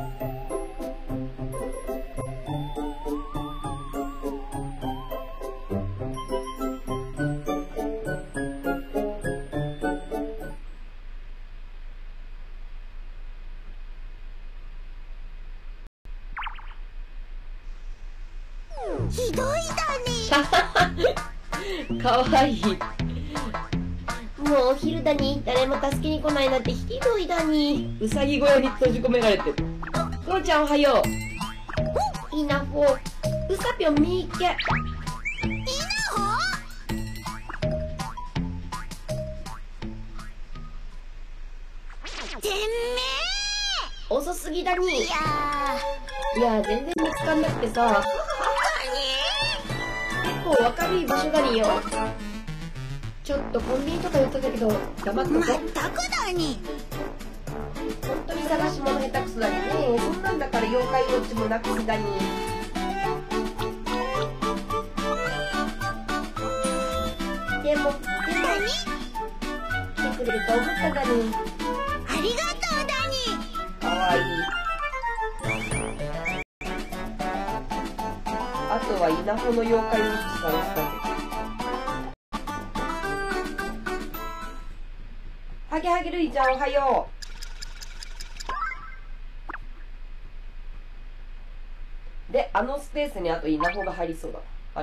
ひどいだね。かわいい。 もうお昼だに誰も助けに来ないなんてひどいだに。 うさぎ小屋に閉じ込められてる。父ちゃんおはよう。稲穂ウサピョン見っけ。稲穂てめえ遅すぎだに。いやいや全然見つかんなくてさ。結構明るい場所だによ。ちょっとコンビニとか言ってたけど黙っとこ。 まったくだに。 本当に探し物下手くそだにね。そんなんだから妖怪ウォッチもなくすだに。でもでも来てくれると思っただに。 ありがとうだに。 かわいい。あとは稲穂の妖怪ウォッチ探すだけ。はげはげるいちゃんおはよう。で、あのスペースにあと稲穂が入りそうだ。あれ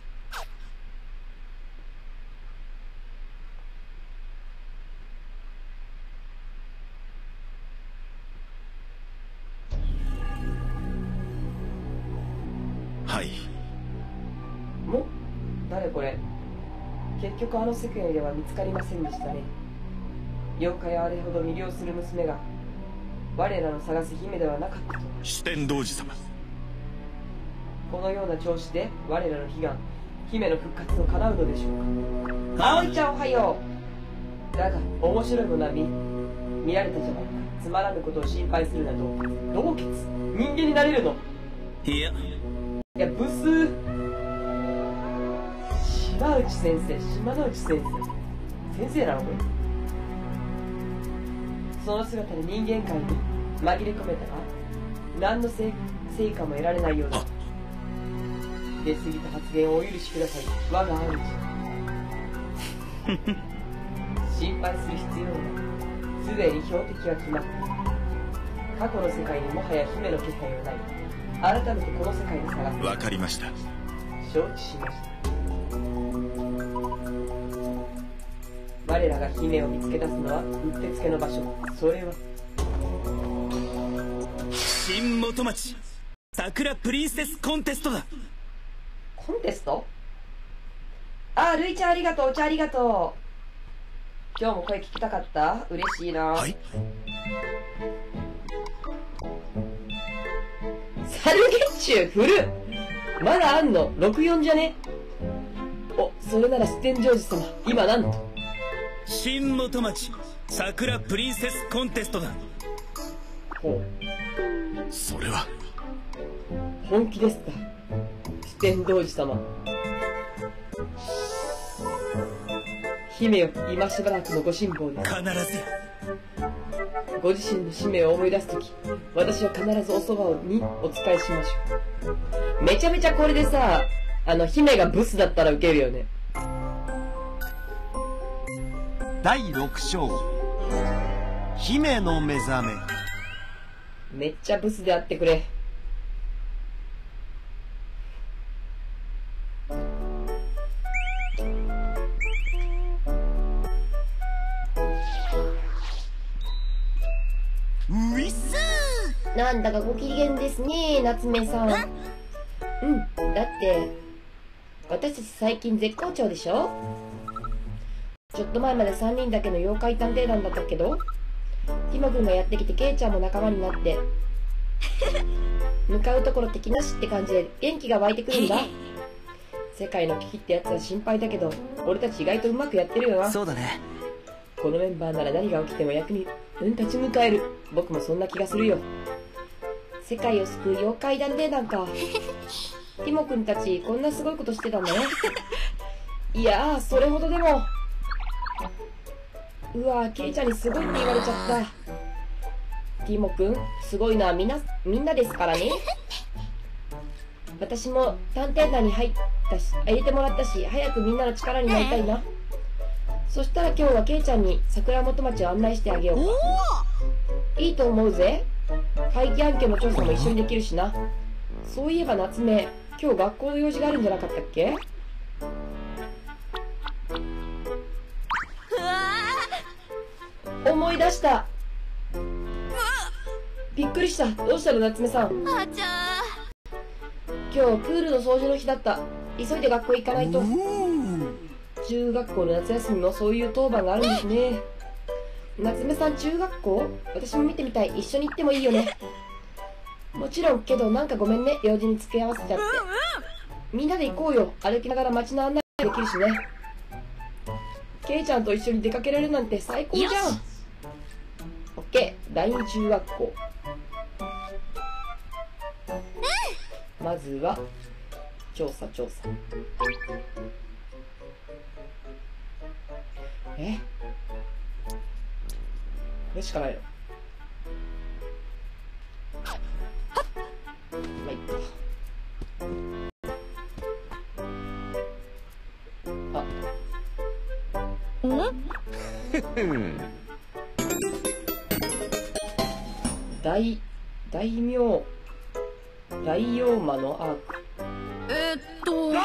はい。 も誰これ。結局あの世界では見つかりませんでしたね。妖怪あれほど魅了する娘が我らの探す姫ではなかったと。 四天童子様。 このような調子で我らの悲願姫の復活を叶うのでしょうか。葵ちゃんおはよう。だが面白いものは見見られたじゃないか。つまらぬことを心配するなど同血人間になれるの。 いやいやブスー。島内先生島之内先生先生なのこれ。その姿で人間界に紛れ込めたが何の成果も得られないようだ。出過ぎた発言をお許しください我が兄貴。心配する必要はない。すでに標的は決まっている。過去の世界にもはや姫の気配はない。改めてこの世界で探す。 わかりました。 承知しました。我らが姫を見つけ出すのはうってつけの場所。それは新元町桜プリンセスコンテストだ。 コンテスト。あ、るいちゃんありがとう。お茶ありがとう。今日も声聞きたかった。嬉しいな。 はい。 サルゲッチュ振る。まだあんの。ろくじゅうよんじゃね。お、それなら四天王子様今なんと。 新元町桜プリンセスコンテストだ。 ほう。それは本気ですか四天王子様。姫よ今しばらくのご辛抱です。 必ずご自身の使命を思い出すとき私は必ずおそばにお仕えしましょう。めちゃめちゃこれでさあの姫がブスだったらウケるよね。 だいろく章姫の目覚め。 めっちゃブスであってくれ。 ウィスー。なんだかご機嫌ですね夏目さん。うんだって私たち最近絶好調でしょ。ちょっと前までさんにんだけの妖怪探偵団だったけどティモ君がやってきてケイちゃんも仲間になって向かうところ敵なしって感じで元気が湧いてくるんだ。世界の危機ってやつは心配だけど俺たち意外とうまくやってるよな。 そうだね。 このメンバーなら何が起きても役にうん立ち向かえる。僕もそんな気がするよ。世界を救う妖怪探偵団か。ティモ君たちこんなすごいことしてたんだね。いやーそれほどでも。うわーケイちゃんにすごいって言われちゃった。ティモ君すごいのはみんなみんなですからね。私も探偵団に入ったし入れてもらったし、早くみんなの力になりたいな。そしたら今日はケイちゃんに桜本町を案内してあげようか。いいと思うぜ。怪奇案件の調査も一緒にできるしな。そういえば夏目、今日学校の用事があるんじゃなかったっけ？思い出した。びっくりした。どうしたの夏目さん。 あちゃ今日プールの掃除の日だった。急いで学校行かないと。中学校の夏休みもそういう当番があるんですね。夏目さん中学校？私も見てみたい。一緒に行ってもいいよね。もちろんけどなんかごめんね、用事に付き合わせちゃって。みんなで行こうよ。歩きながら街の案内できるしね。ケイちゃんと一緒に出かけられるなんて最高じゃん。オッケー、だいに中学校。まずは調査調査。え？これしかないの？まあいっか。大大名大妖魔のアーク。 えー、っとオッ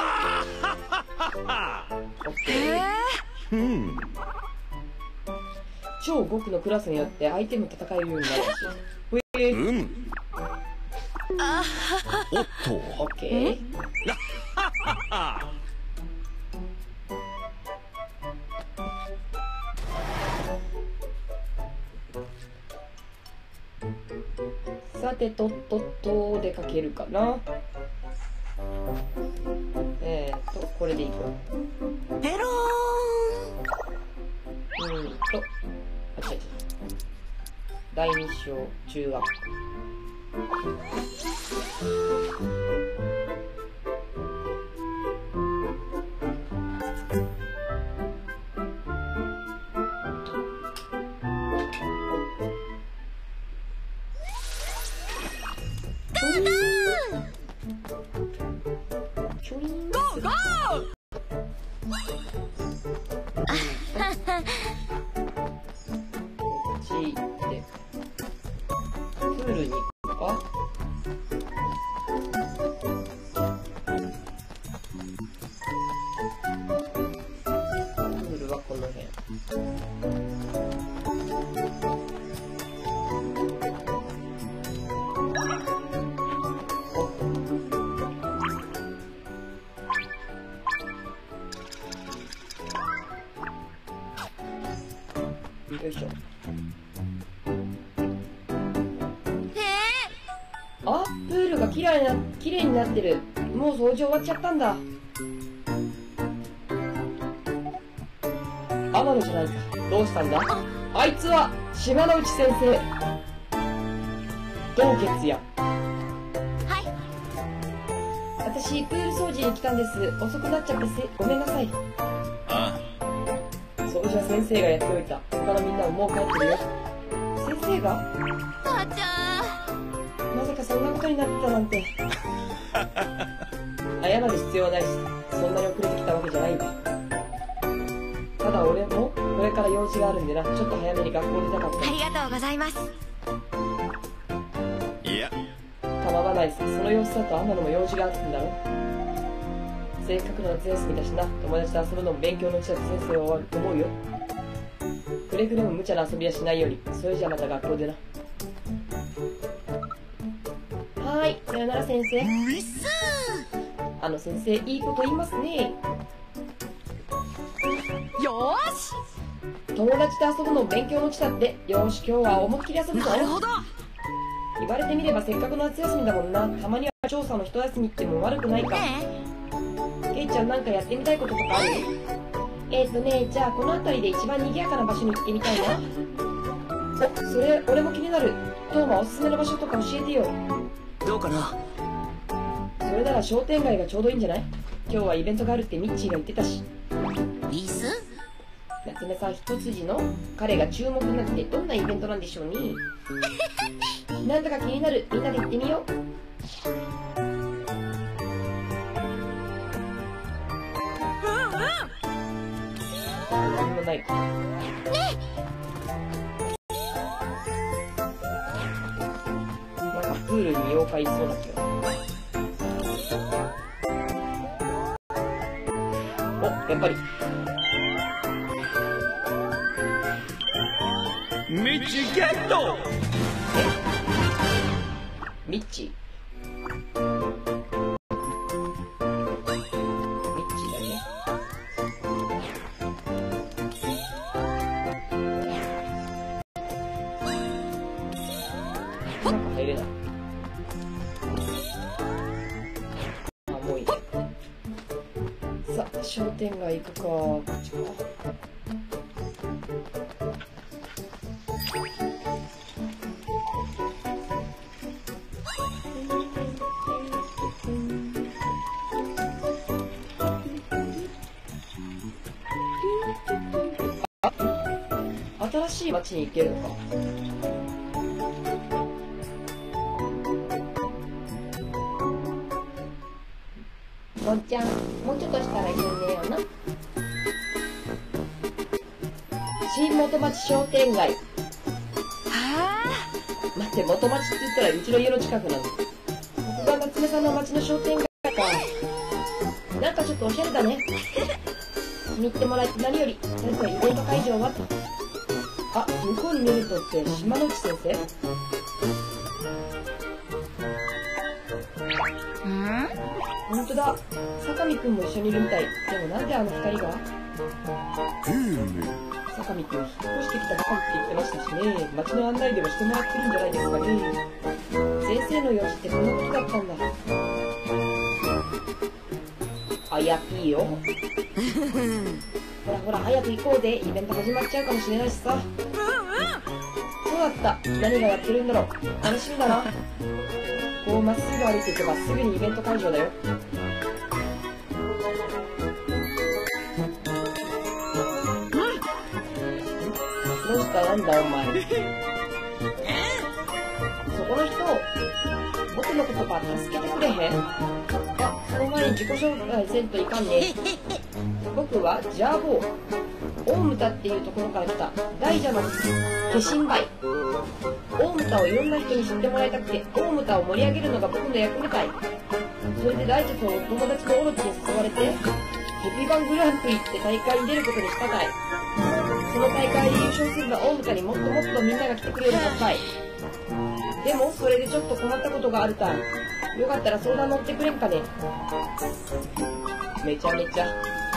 ケー。 うん。 超極のクラスによって相手も戦えるようになるらしい。 うん。おっと。 オッケー。さてとっとっと出かけるかな。えーっとこれでいこう。 ペロうーんとあ違う違う第二章中学校。プールに行くか。プールはこの辺。よいしょ。あ、プールがきれいな、きれいになってる。もう掃除終わっちゃったんだ。天野じゃないか。どうしたんだ？あいつは島之内先生。どう決や。 はい。 私プール掃除に来たんです。遅くなっちゃってせごめんなさい。 あ掃除は先生がやっておいた。他のみんなももう帰ってるよ。先生が？ あちゃまさかそんなことになってたなんて。謝る必要はないし、そんなに遅れてきたわけじゃないんだ。ただ俺もこれから用事があるんでな、ちょっと早めに学校出たかった。 ありがとうございます。 いや構わないさ。その様子だと天野も用事があったんだろ。せっかくの夏休みだしな、友達と遊ぶのも勉強のうちだと先生は終わると思うよ。くれぐれも無茶な遊びはしないように。それじゃまた学校でな。はーい、さよなら先生。 ういっすあの先生、いいこと言いますね。 よーし友達と遊ぶのも勉強のうちだって。よーし、今日は思いっきり遊ぶぞ。 なるほど。 言われてみればせっかくの夏休みだもんな。たまには調査の一休みっても悪くないか。ケイちゃんなんかやってみたいこととかある？えーとね、じゃあこの辺りで一番賑やかな場所に行ってみたいな。 お、それ俺も気になる。トーマ、おすすめの場所とか教えてよ。 どうかな。 それなら商店街がちょうどいいんじゃない？今日はイベントがあるってミッチーが言ってたし。 リス？ 夏目さん一筋の彼が注目になってどんなイベントなんでしょうね。なんだか気になる。みんなで行ってみよう。何もないか。なんかプールに妖怪いそうだけど。お、やっぱり。 ミッチゲット。 ミッチ。入れない。あ、もういい。さあ、商店街行くか。こっちか。あ、新しい街に行けるのか。もんちゃん、もうちょっとしたら有名よな。新元町商店街。はあ。待って、元町って言ったらうちの家の近くなの。ここが夏目さんの町の商店街か。なんかちょっとおしゃれだね。気に入ってもらえて何より。誰かイベント会場はと。あ、向こうに見えるとって島之内先生？ほんとだ。坂見くんも一緒にいるみたい。でもなんであの二人が？坂見くん引っ越してきたばかりって言ってましたしね。街の案内でもしてもらってるんじゃないですかね。先生の用事ってこんなことだったんだ。あ、やぴーよ。ほらほら早く行こうぜ。イベント始まっちゃうかもしれないしさ。そうだった。何がやってるんだろう。楽しみだな。こうまっすぐ歩いていけばすぐにイベント会場だよ。どうしたなんだお前。そこの人、僕のことば助けてくれへん？あ、その前に自己紹介せんといかんね。僕はジャーボー。大牟田っていうところから来た大蛇の化身梅。大牟田をいろんな人に知ってもらいたくて、大牟田を盛り上げるのが僕の役みたい。それで大蛇とお友達のオロチに誘われて、ヘピバングランプリって大会に出ることにしたたい。その大会で優勝すれば大牟田にもっともっとみんなが来てくれるのかい。でもそれでちょっと困ったことがあるたい。よかったら相談乗ってくれんかね。めちゃめちゃ。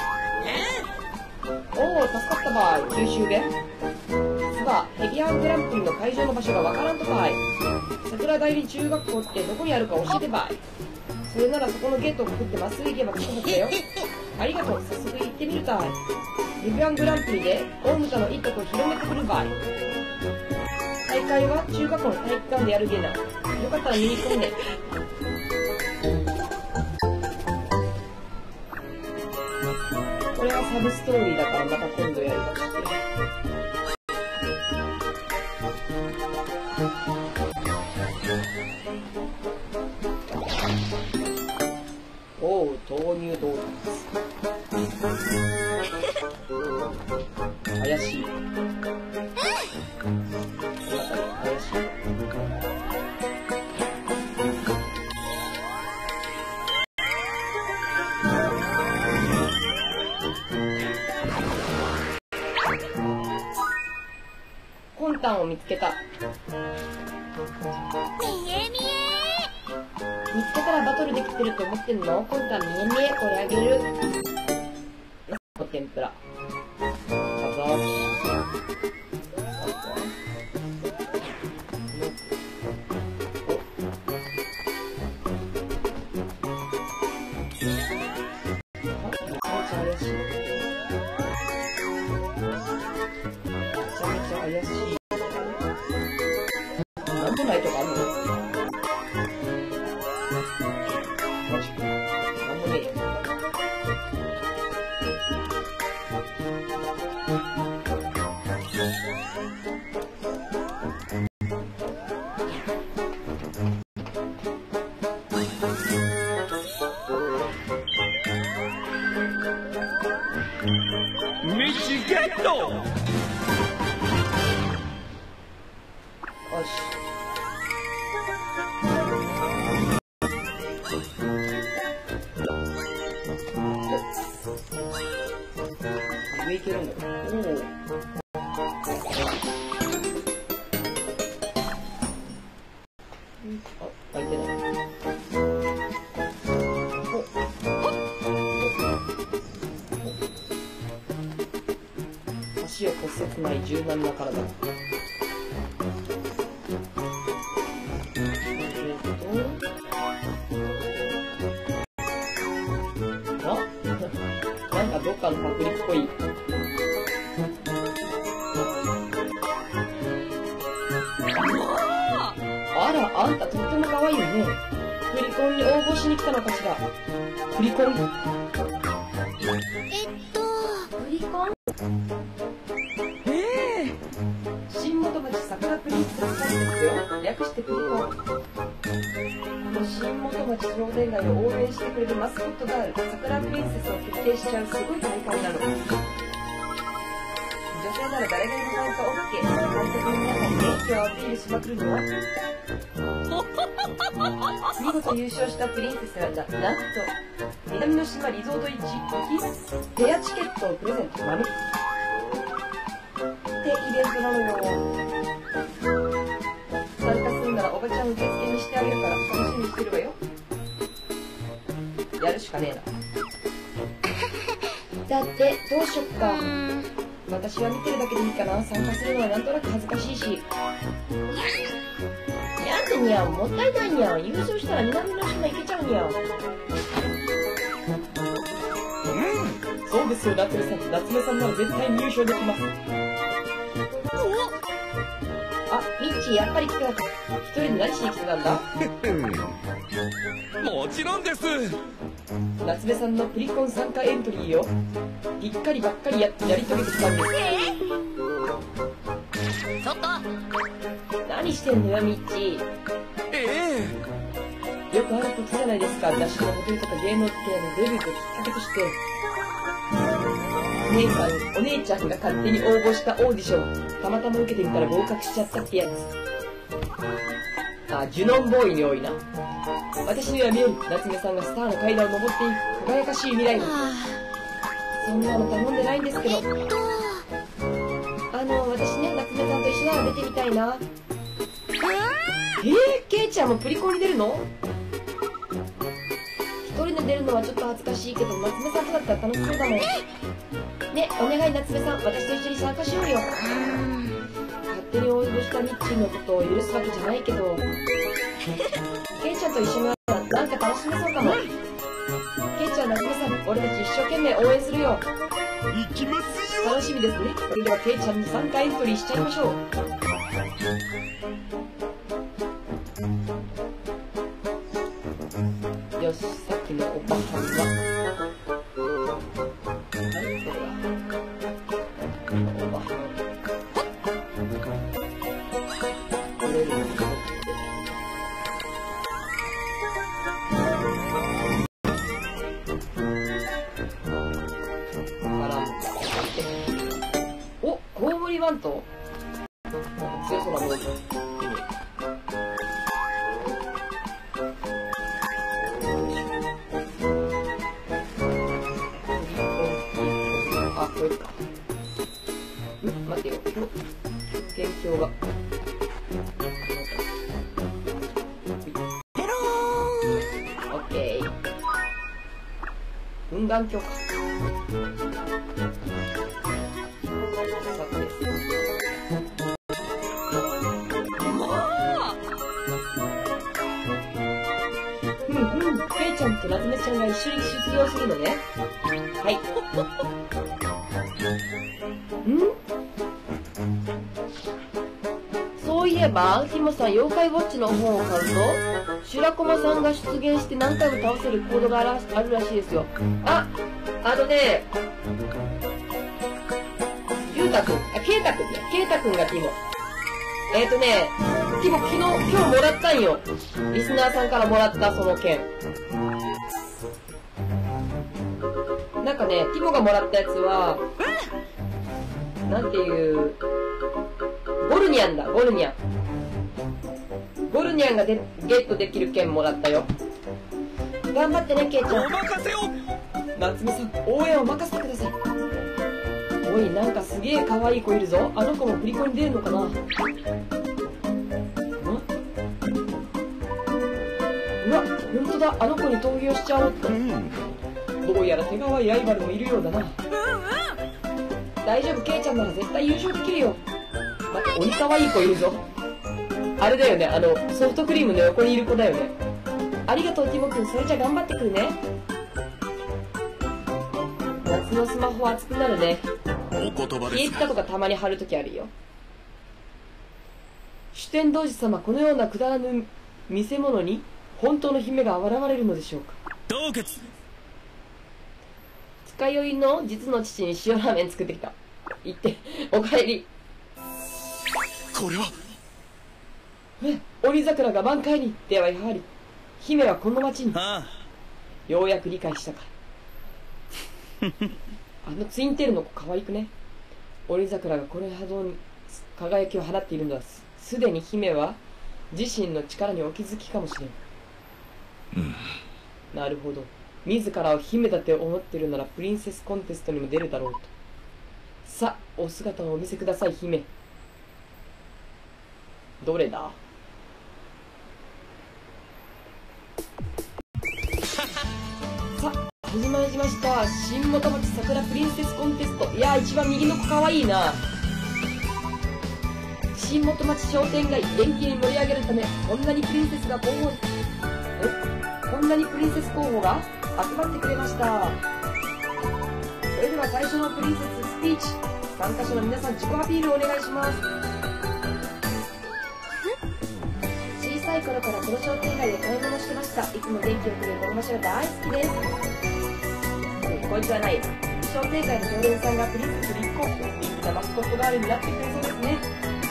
おお、助かったばい。九州弁。実はヘビアングランプリの会場の場所がわからんとかい。桜大林中学校ってどこにあるか教えてばい。それならそこのゲートをくぐってまっすぐ行けば来たはずだよ。ありがとう。早速行ってみるたい。ヘビアングランプリで大牟田のいいとこ広めてくるばい。大会は中学校の体育館でやるゲーな。よかったら見に来んね。これはサブストーリーだからまた今度やるかして。おう、豆乳ドーナツ。怪しい。この辺り怪しい。コンタンを見つけた。 見え見え。 見つけたらバトルできてると思ってんの？コンタン見え見え。これあげる。お天ぷら。どうぞ。怪しい。 ミッチゲット。 よし。上行けるんだけど。おお。あ、開いてない。足を骨折ない柔軟な体。なんかどっかのパクリっぽい。あら、あんたとっても可愛いよね。プリコンに応募しに来たのかしら。プリコン。 えっとプリコン。ええー。新元町桜プリンセスコンテストよ。略してプリコン。この新元町商店街を応援してくれるマスコットガール、桜プリンセスを決定しちゃうすごい大会なの。女性なら誰でも参加 オーケー。観客の皆さんに元気をアピールしまくるのは見事優勝したプリンセスがな、なんと南の島リゾート一ペアチケットをプレゼント。豆ってイベントなのよ。参加するならおばちゃん受付にしてあげるから楽しみにしてるわよ。やるしかねえな。だってどうしよっか。私は見てるだけでいいかな。参加するのはなんとなく恥ずかしいし。なんでにゃん、もったいないにゃん。優勝したら南の島行けちゃうにゃん。そうですよ、夏目さん。夏目さんなら絶対に優勝できます。あ、ミッチー、やっぱり来てた。一人で何しに来てたんだ？ もちろんです。 夏目さんのプリコン参加エントリーよ。ぴったりばっかり や, やり遂げてきたんです。 ちょっと何してんのよ、ミッチー。 ええよくあることじゃないですか。私の元々ゲーム系のデビューときっかけとして。お姉さん、お姉ちゃんが勝手に応募したオーディション、たまたま受けてみたら合格しちゃったってやつ。あ、ジュノンボーイに多いな。私には見える。夏目さんがスターの階段を登っていく輝かしい未来に。そんなの頼んでないんですけど。 えっとあの、私ね、夏目さんと一緒なら出てみたいな。えー、ケイちゃんもプリコンに出るの？一人で出るのはちょっと恥ずかしいけど、夏目さんとだったら楽しそうだもん。ね、お願い夏目さん、私と一緒に参加しようよ。勝手に応募したミッチーのことを許すわけじゃないけど、ケイちゃんと一緒ならなんか楽しめそうかも。ケイちゃん、夏目さん、俺たち一生懸命応援するよ。 行きますよ。 楽しみですね。それではケイちゃんに参加エントリーしちゃいましょう。よし、さっきのおばはんは何これだ。おばはんこれるのに持ってからお、コウモリバント強そうなもの。あ、これか。ん、待てよ。元凶が。オッケー。分眼鏡か。さて。うんうん、ケイちゃんと夏目ちゃんが一緒に出場するのね。はい。ん？そういえば、ひもさん、妖怪ウォッチの本を買うと、白駒さんが出現して何回も倒せるコードがあるらしいですよ。あ、あのね、ユ太くん、あ、ケイタくんね。ケイタくんがティモ。えーとね、ティモ昨日、今日もらったんよ。リスナーさんからもらったその剣。なんかね、ティモがもらったやつは、なんていう、ゴルニャンだ、ゴルニャン。ゴルニャンがでゲットできる剣もらったよ。頑張ってね、ケイちゃん。 お任せを。 夏美さん、応援を任せてください。おい、なんかすげえ可愛い子いるぞ。あの子も振り子に出るのかな。ん？うわ、ほんとだ、あの子に投票しちゃおうっと。どうやら手強いライバルもいるようだな。大丈夫、ケイちゃんなら絶対優勝できるよ。待って、鬼可愛い子いるぞ。あれだよね、あの、ソフトクリームの横にいる子だよね。ありがとう、ティモ君。それじゃ頑張ってくるね。夏のスマホは熱くなるね。消えたとかたまに貼るときあるよ。主天童子様、このようなくだらぬ見せ物に本当の姫が現れるのでしょうか。 凍結。 二日酔いの実の父に塩ラーメン作ってきた。行って、おかえり。 これはえ、鬼桜が満開に。ではやはり姫はこの町に。 ああ、 ようやく理解したか。あのツインテールの子可愛くね。鬼桜がこれほどに輝きを放っているのは、すすでに姫は自身の力にお気づきかもしれん。 うん、 なるほど。自らを姫だって思っているならプリンセスコンテストにも出るだろうと。さあ、お姿をお見せください、姫。どれだ？さあ、始まりました。新元町桜プリンセスコンテスト。いやー、一番右の子かわいいな。新元町商店街、元気に盛り上げるため、こんなにプリンセスが候補、えこんなにプリンセス候補が集まってくれました。それでは最初のプリンセススピーチ。参加者の皆さん、自己アピールをお願いします。小さい頃からこの商店街で買い物してました。いつも元気をくれるこの場所が大好きです。こいつはない。商店街の常連さんがプリンセスリッコ、人気なマスコットガールになってくれそうですね。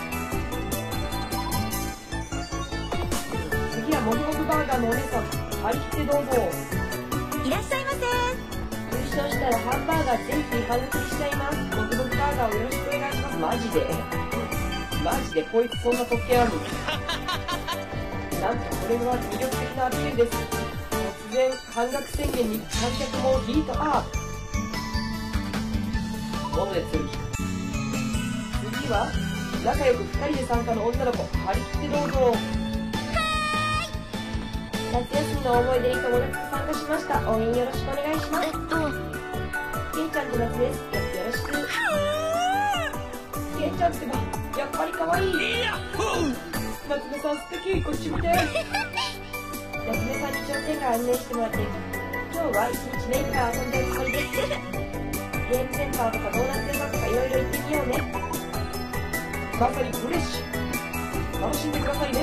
次はモグモグバーガーのお姉さん、張り切ってどうぞ。 いらっしゃいませ。 優勝したらハンバーガーぜひ半抜きしちゃいます。モグモグバーガーをよろしくお願いします。マジでマジでこいつそんな特権あるなんとこれは魅力的なアピールです。突然半額宣言に観客もヒートアップ。もので釣る。次は仲良くふたりで参加の女の子、張り切ってどうぞ。夏休みの思い出に友達と参加しました。応援よろしくお願いします。えっとケイちゃんと夏です。よろしく。ケイちゃんってばやっぱり可愛い。夏目さん素敵。こっち見て。夏目さんに商店街案内してもらって、今日は一日目いっぱい遊んでるつもりです。ゲームセンターとかドーナツ屋さんとかいろいろ行ってみようね。まさにフレッシュ。楽しんでくださいね。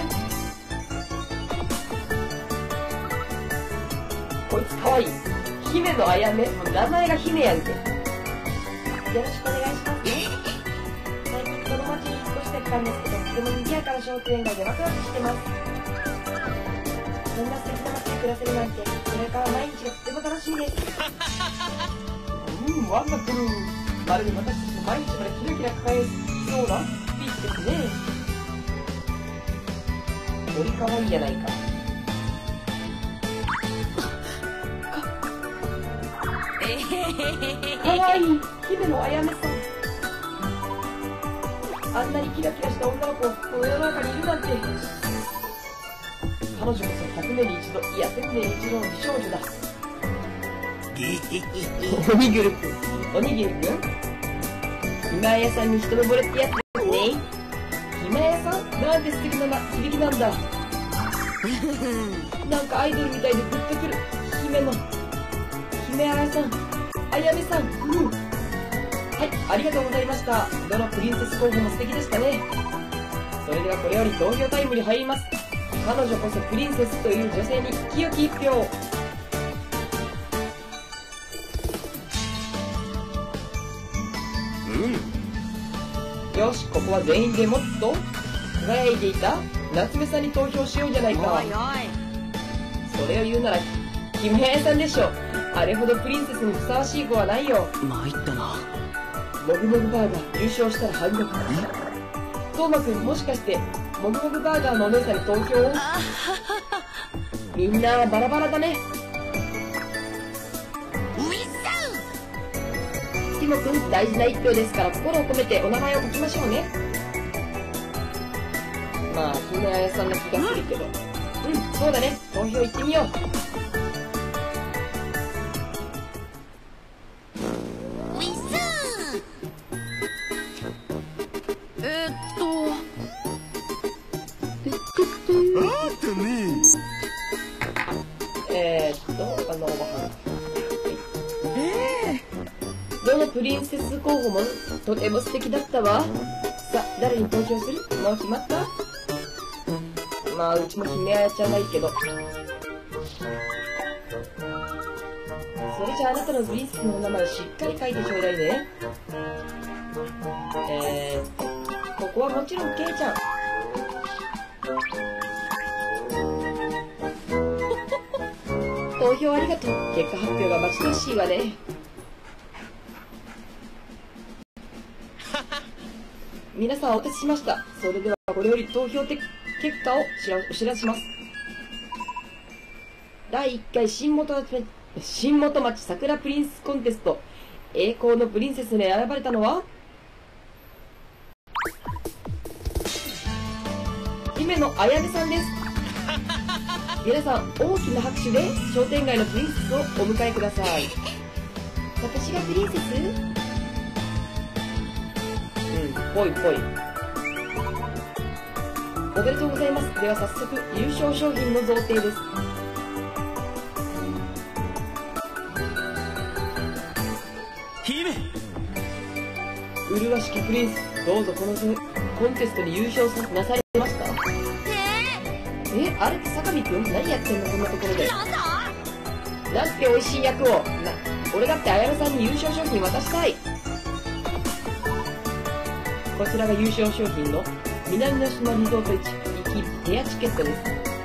こいつかわいい。姫のあやめ。もう名前が姫やんけ。よろしくお願いしますね。最近この町に引っ越してきたんですけど、とても賑やかな商店街でワクワクしてます。こんな素敵な街で暮らせるなんて、これから毎日がとても楽しみです。うん、ワンダフル。まるで私たちの毎日までキラキラ輝きそうなスピーチですね。よりかわいいじゃないか。かわいい姫のあやめさん。あんなにキラキラした女の子、この世の中にいるなんて。彼女こそひゃくねんに一度、いやせんねんに一度の美少女だ。おにぎるくん、おにぎるくん、ひまやさんに一目惚れってやつですね。ひまやさん、なんて素敵な響きなんだ。なんかアイドルみたいでグッとくる。姫の姫あやさん、あやめさん、うん、はい、ありがとうございました。どのプリンセス候補も素敵でしたね。それではこれより投票タイムに入ります。彼女こそプリンセスという女性に清き一票。 うん、 よし、ここは全員でもっと輝いていた夏目さんに投票しようじゃないか。 おいおい、 それを言うならキムヘアさんでしょ。あれほどプリンセスにふさわしい子はないよ。 参ったな。 もぐもぐバーガー優勝したら半額。トーマくん、もしかしてもぐもぐバーガーのお姉さんに投票を？みんなバラバラだね。ティモくん、大事な一票ですから心を込めてお名前を書きましょうね。まあキムヘアさんな気がするけど、うん、そうだね。投票行ってみよう。 えーっとえーっとあのご飯、どのプリンセス候補もとても素敵だったわ。さあ、誰に投票する？もう決まった？まあうちも姫あやちゃんがいいけど、それじゃああなたのプリンセスのお名前をしっかり書いてちょうだいね。えー、ここはもちろんケイちゃん。投票ありがとう。結果発表が待ち遠しいわね。皆さんお待たせしました。それではこれより投票結果をお知らせします。だいいっかい新元町新元町桜プリンスコンテスト、栄光のプリンセスに選ばれたのは姫野あやめさんです。皆さん大きな拍手で商店街のプリンセスをお迎えください。私がプリンセス？うん、ぽいぽい。おめでとうございます。では早速優勝商品の贈呈です。 姫、 麗しきプリンス、どうぞこのコンテストに優勝なされました。え、あれって坂見くん何やってんのこんなところで。なんて美味しい役をな。俺だってあやめさんに優勝商品渡したい。こちらが優勝商品の南の島リゾート行きペアチケットです。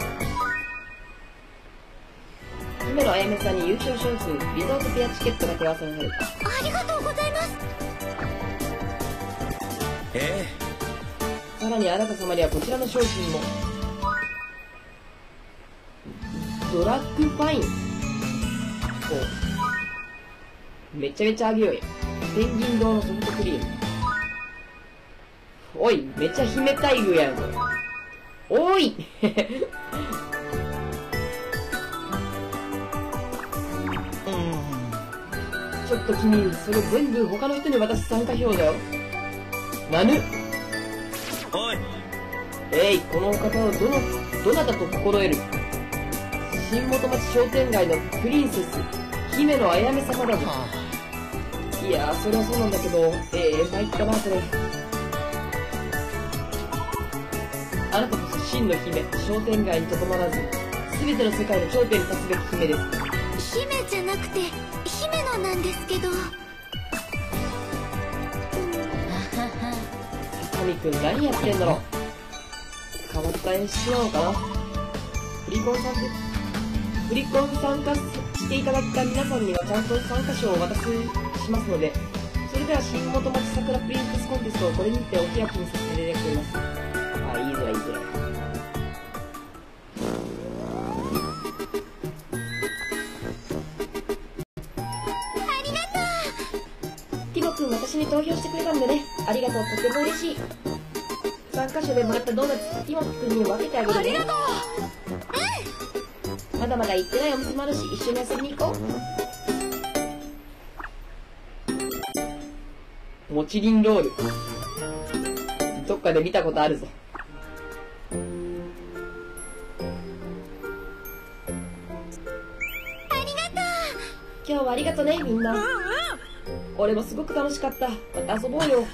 姫野あやめさんに優勝商品リゾートペアチケットが手渡された。 ありがとうございます。 えさらにあなた様にはこちらの商品も。ドラッグファイン。おめちゃめちゃあげようよ。ペンギン堂のソフトクリーム。おい、めっちゃ姫待遇やんこれ。おいちょっと君、それ全部他の人に渡す参加票だよ。なぬ。 おい、 えい、このお方をどのどなたと心得る？新元町商店街のプリンセス姫野あやめ様だぞ。いやー、それはそうなんだけど、ええー、参ったなそれ。あなたこそ真の姫、商店街にとどまらず全ての世界の頂点に立つべき姫です。 姫じゃなくて姫野なんですけど。 坂見くん何やってんだろう。変わった演出なのかな。フリコンさんでフリコン参加していただいた皆さんにはちゃんと参加賞をお渡ししますので、それでは新元町桜プリンセスコンテストをこれにてお開きにさせていただきます。あ、いいぞいいぞ。 ありがとう。 ティモくん、私に投票してくれたんでね。ありがとう、とても嬉しい。参加賞でもらったドーナツ、ティモくんに分けてあげるね。 ありがとう。 まだまだ行ってないお店もあるし、一緒に遊びに行こう。もちりんロール。どっかで見たことあるぞ。 ありがとう。 今日はありがとね、みんな。俺もすごく楽しかった。また遊ぼうよ。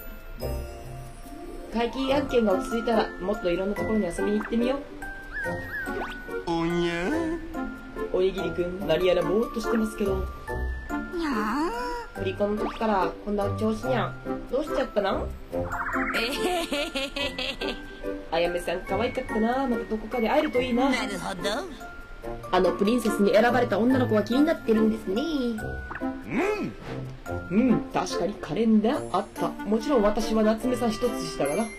怪奇案件が落ち着いたら、もっといろんなところに遊びに行ってみよう。 おにゃおにぎりくん、何やらぼーっとしてますけど。 にゃー。 振り込む時からこんな調子にゃん。 どうしちゃったの？あやめさん可愛かったな。またどこかで会えるといいな。 なるほど。 あのプリンセスに選ばれた女の子は気になってるんですね。うんうん、確かにカレンダーあった。もちろん私は夏目さん一つ下だな。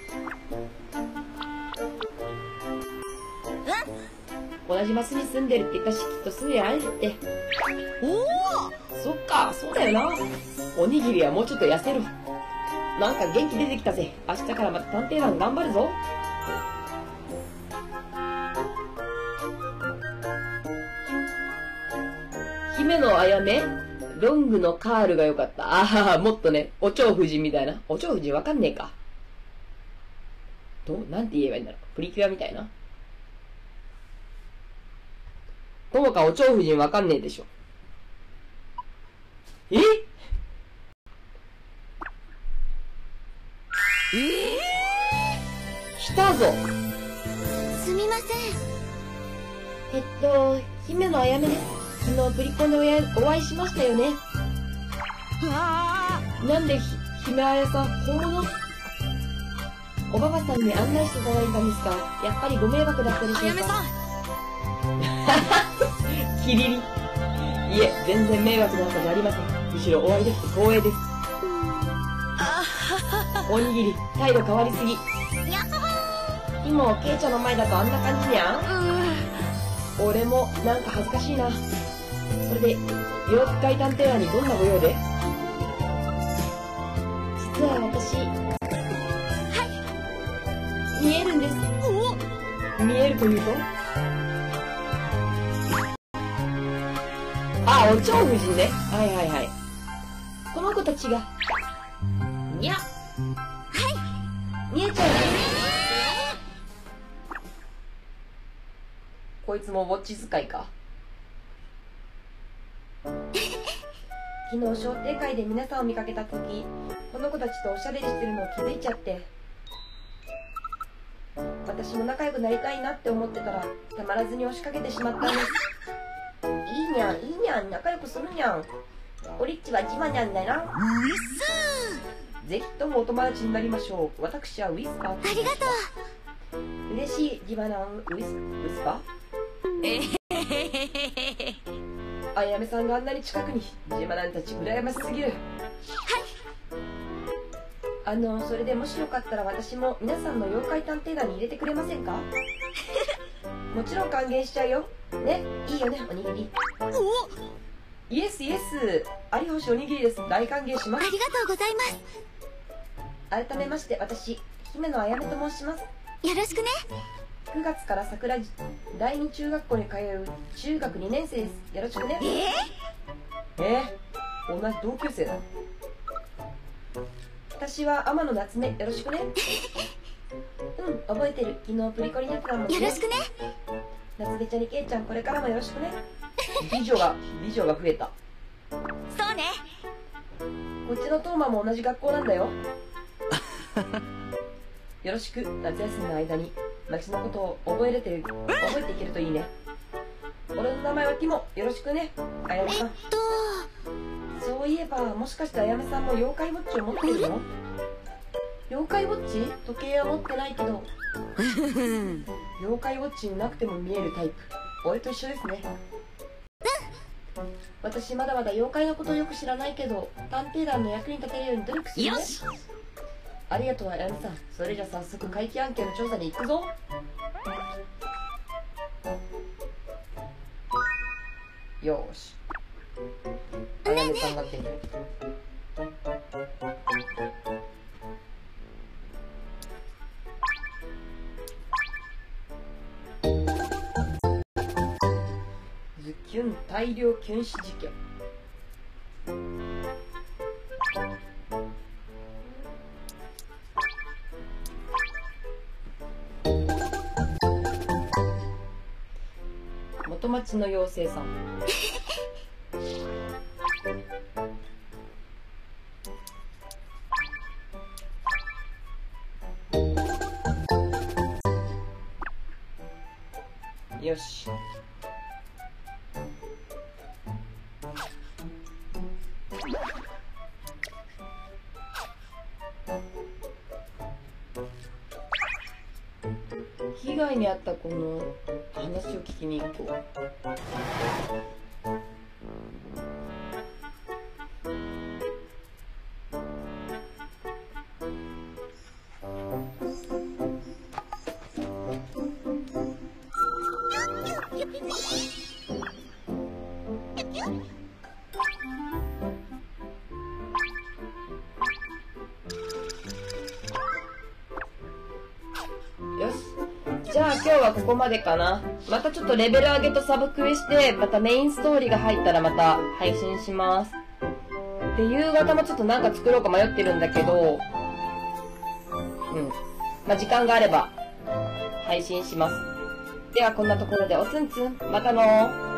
同じマスに住んでるって言ったし、きっとすぐに会えるって。おお、そっか、そうだよな。おにぎりはもうちょっと痩せろ。なんか元気出てきたぜ。明日からまた探偵団頑張るぞ。姫のあやめ、ロングのカールが良かった。ああ、もっとね、お蝶夫人みたいな。お蝶夫人わかんねえか。どうなんて言えばいいんだろう。プリキュアみたいな。ともかお蝶夫人わかんねえでしょ。ええー、来たぞ。 すみません。 えっと、姫のあやめです。昨日プリコンでおやお会いしましたよね。なんでひ、姫あやさん、本物？おばばさんに案内していただいたんですが、やっぱりご迷惑だったでしょうか。あやめさんキリリ。いえ、全然迷惑なんかじゃありません。むしろお会いできて光栄です。おにぎり、態度変わりすぎ。今、ケイちゃんの前だとあんな感じにゃん。俺もなんか恥ずかしいな。それで、妖怪探偵団にどんなご用で？実は私、はい、見えるんです。お見えるというと？あ、お蝶夫人ね。はいはいはい。この子たちが、にゃ。はい。見えちゃうね。こいつもウォッチ使いか。昨日商店会で皆さんを見かけた時、この子たちとおしゃべりしてるのを気づいちゃって、私も仲良くなりたいなって思ってたら、たまらずに押しかけてしまったんです。いいにゃん、いいにゃん、仲良くするにゃん。オリッチはジマニャンだな。ウィスぜひともお友達になりましょう。私はウィスパー。 ありがとう。嬉しい、ジマナン、ウィス、ウィスパー。えへへへへ。あやめさんがあんなに近くに、ジマナンたち羨ましすぎる。はい。あの、それでもしよかったら私も皆さんの妖怪探偵団に入れてくれませんか？もちろん歓迎しちゃうよ。ね、いいよね、おにぎり。おイエスイエス。有星おにぎりです。大歓迎します。 ありがとうございます。 改めまして、私、姫野あやめと申します。 よろしくね。 くがつから桜第二中学校に通う中学にねん生です。よろしくね。えー、えー、同じ同級生だ。私は天野夏目。よろしくね。うん、覚えてる。昨日プリコになってたもんね。 よろしくね。 夏目ちゃんにケイちゃん、これからもよろしくね。美女が美女が増えた。 そうね。 こっちのトーマも同じ学校なんだよ。よろしく。夏休みの間に夏のことを覚えれてる覚えていけるといいね。俺の名前はティモ。よろしくね、あやめさん。 えっとそういえば、もしかしてあやめさんも妖怪ウォッチを持ってるの？妖怪ウォッチ？時計は持ってないけど妖怪ウォッチになくても見えるタイプ。俺と一緒ですね。うん、私まだまだ妖怪のことをよく知らないけど、探偵団の役に立てるように努力するね。よし、ありがとうあやめさん。それじゃ早速怪奇案件の調査に行くぞ。よーし、あやめさんが手に入れてズキュン大量検視事件。元町の妖精さん。よし。 被害に遭った子の話を聞きに行こう。よし。じゃあ今日はここまでかな。またちょっとレベル上げとサブクエして、またメインストーリーが入ったらまた配信します。で、夕方もちょっとなんか作ろうか迷ってるんだけど、うん。まあ、時間があれば配信します。ではこんなところでおつんつん、またのー。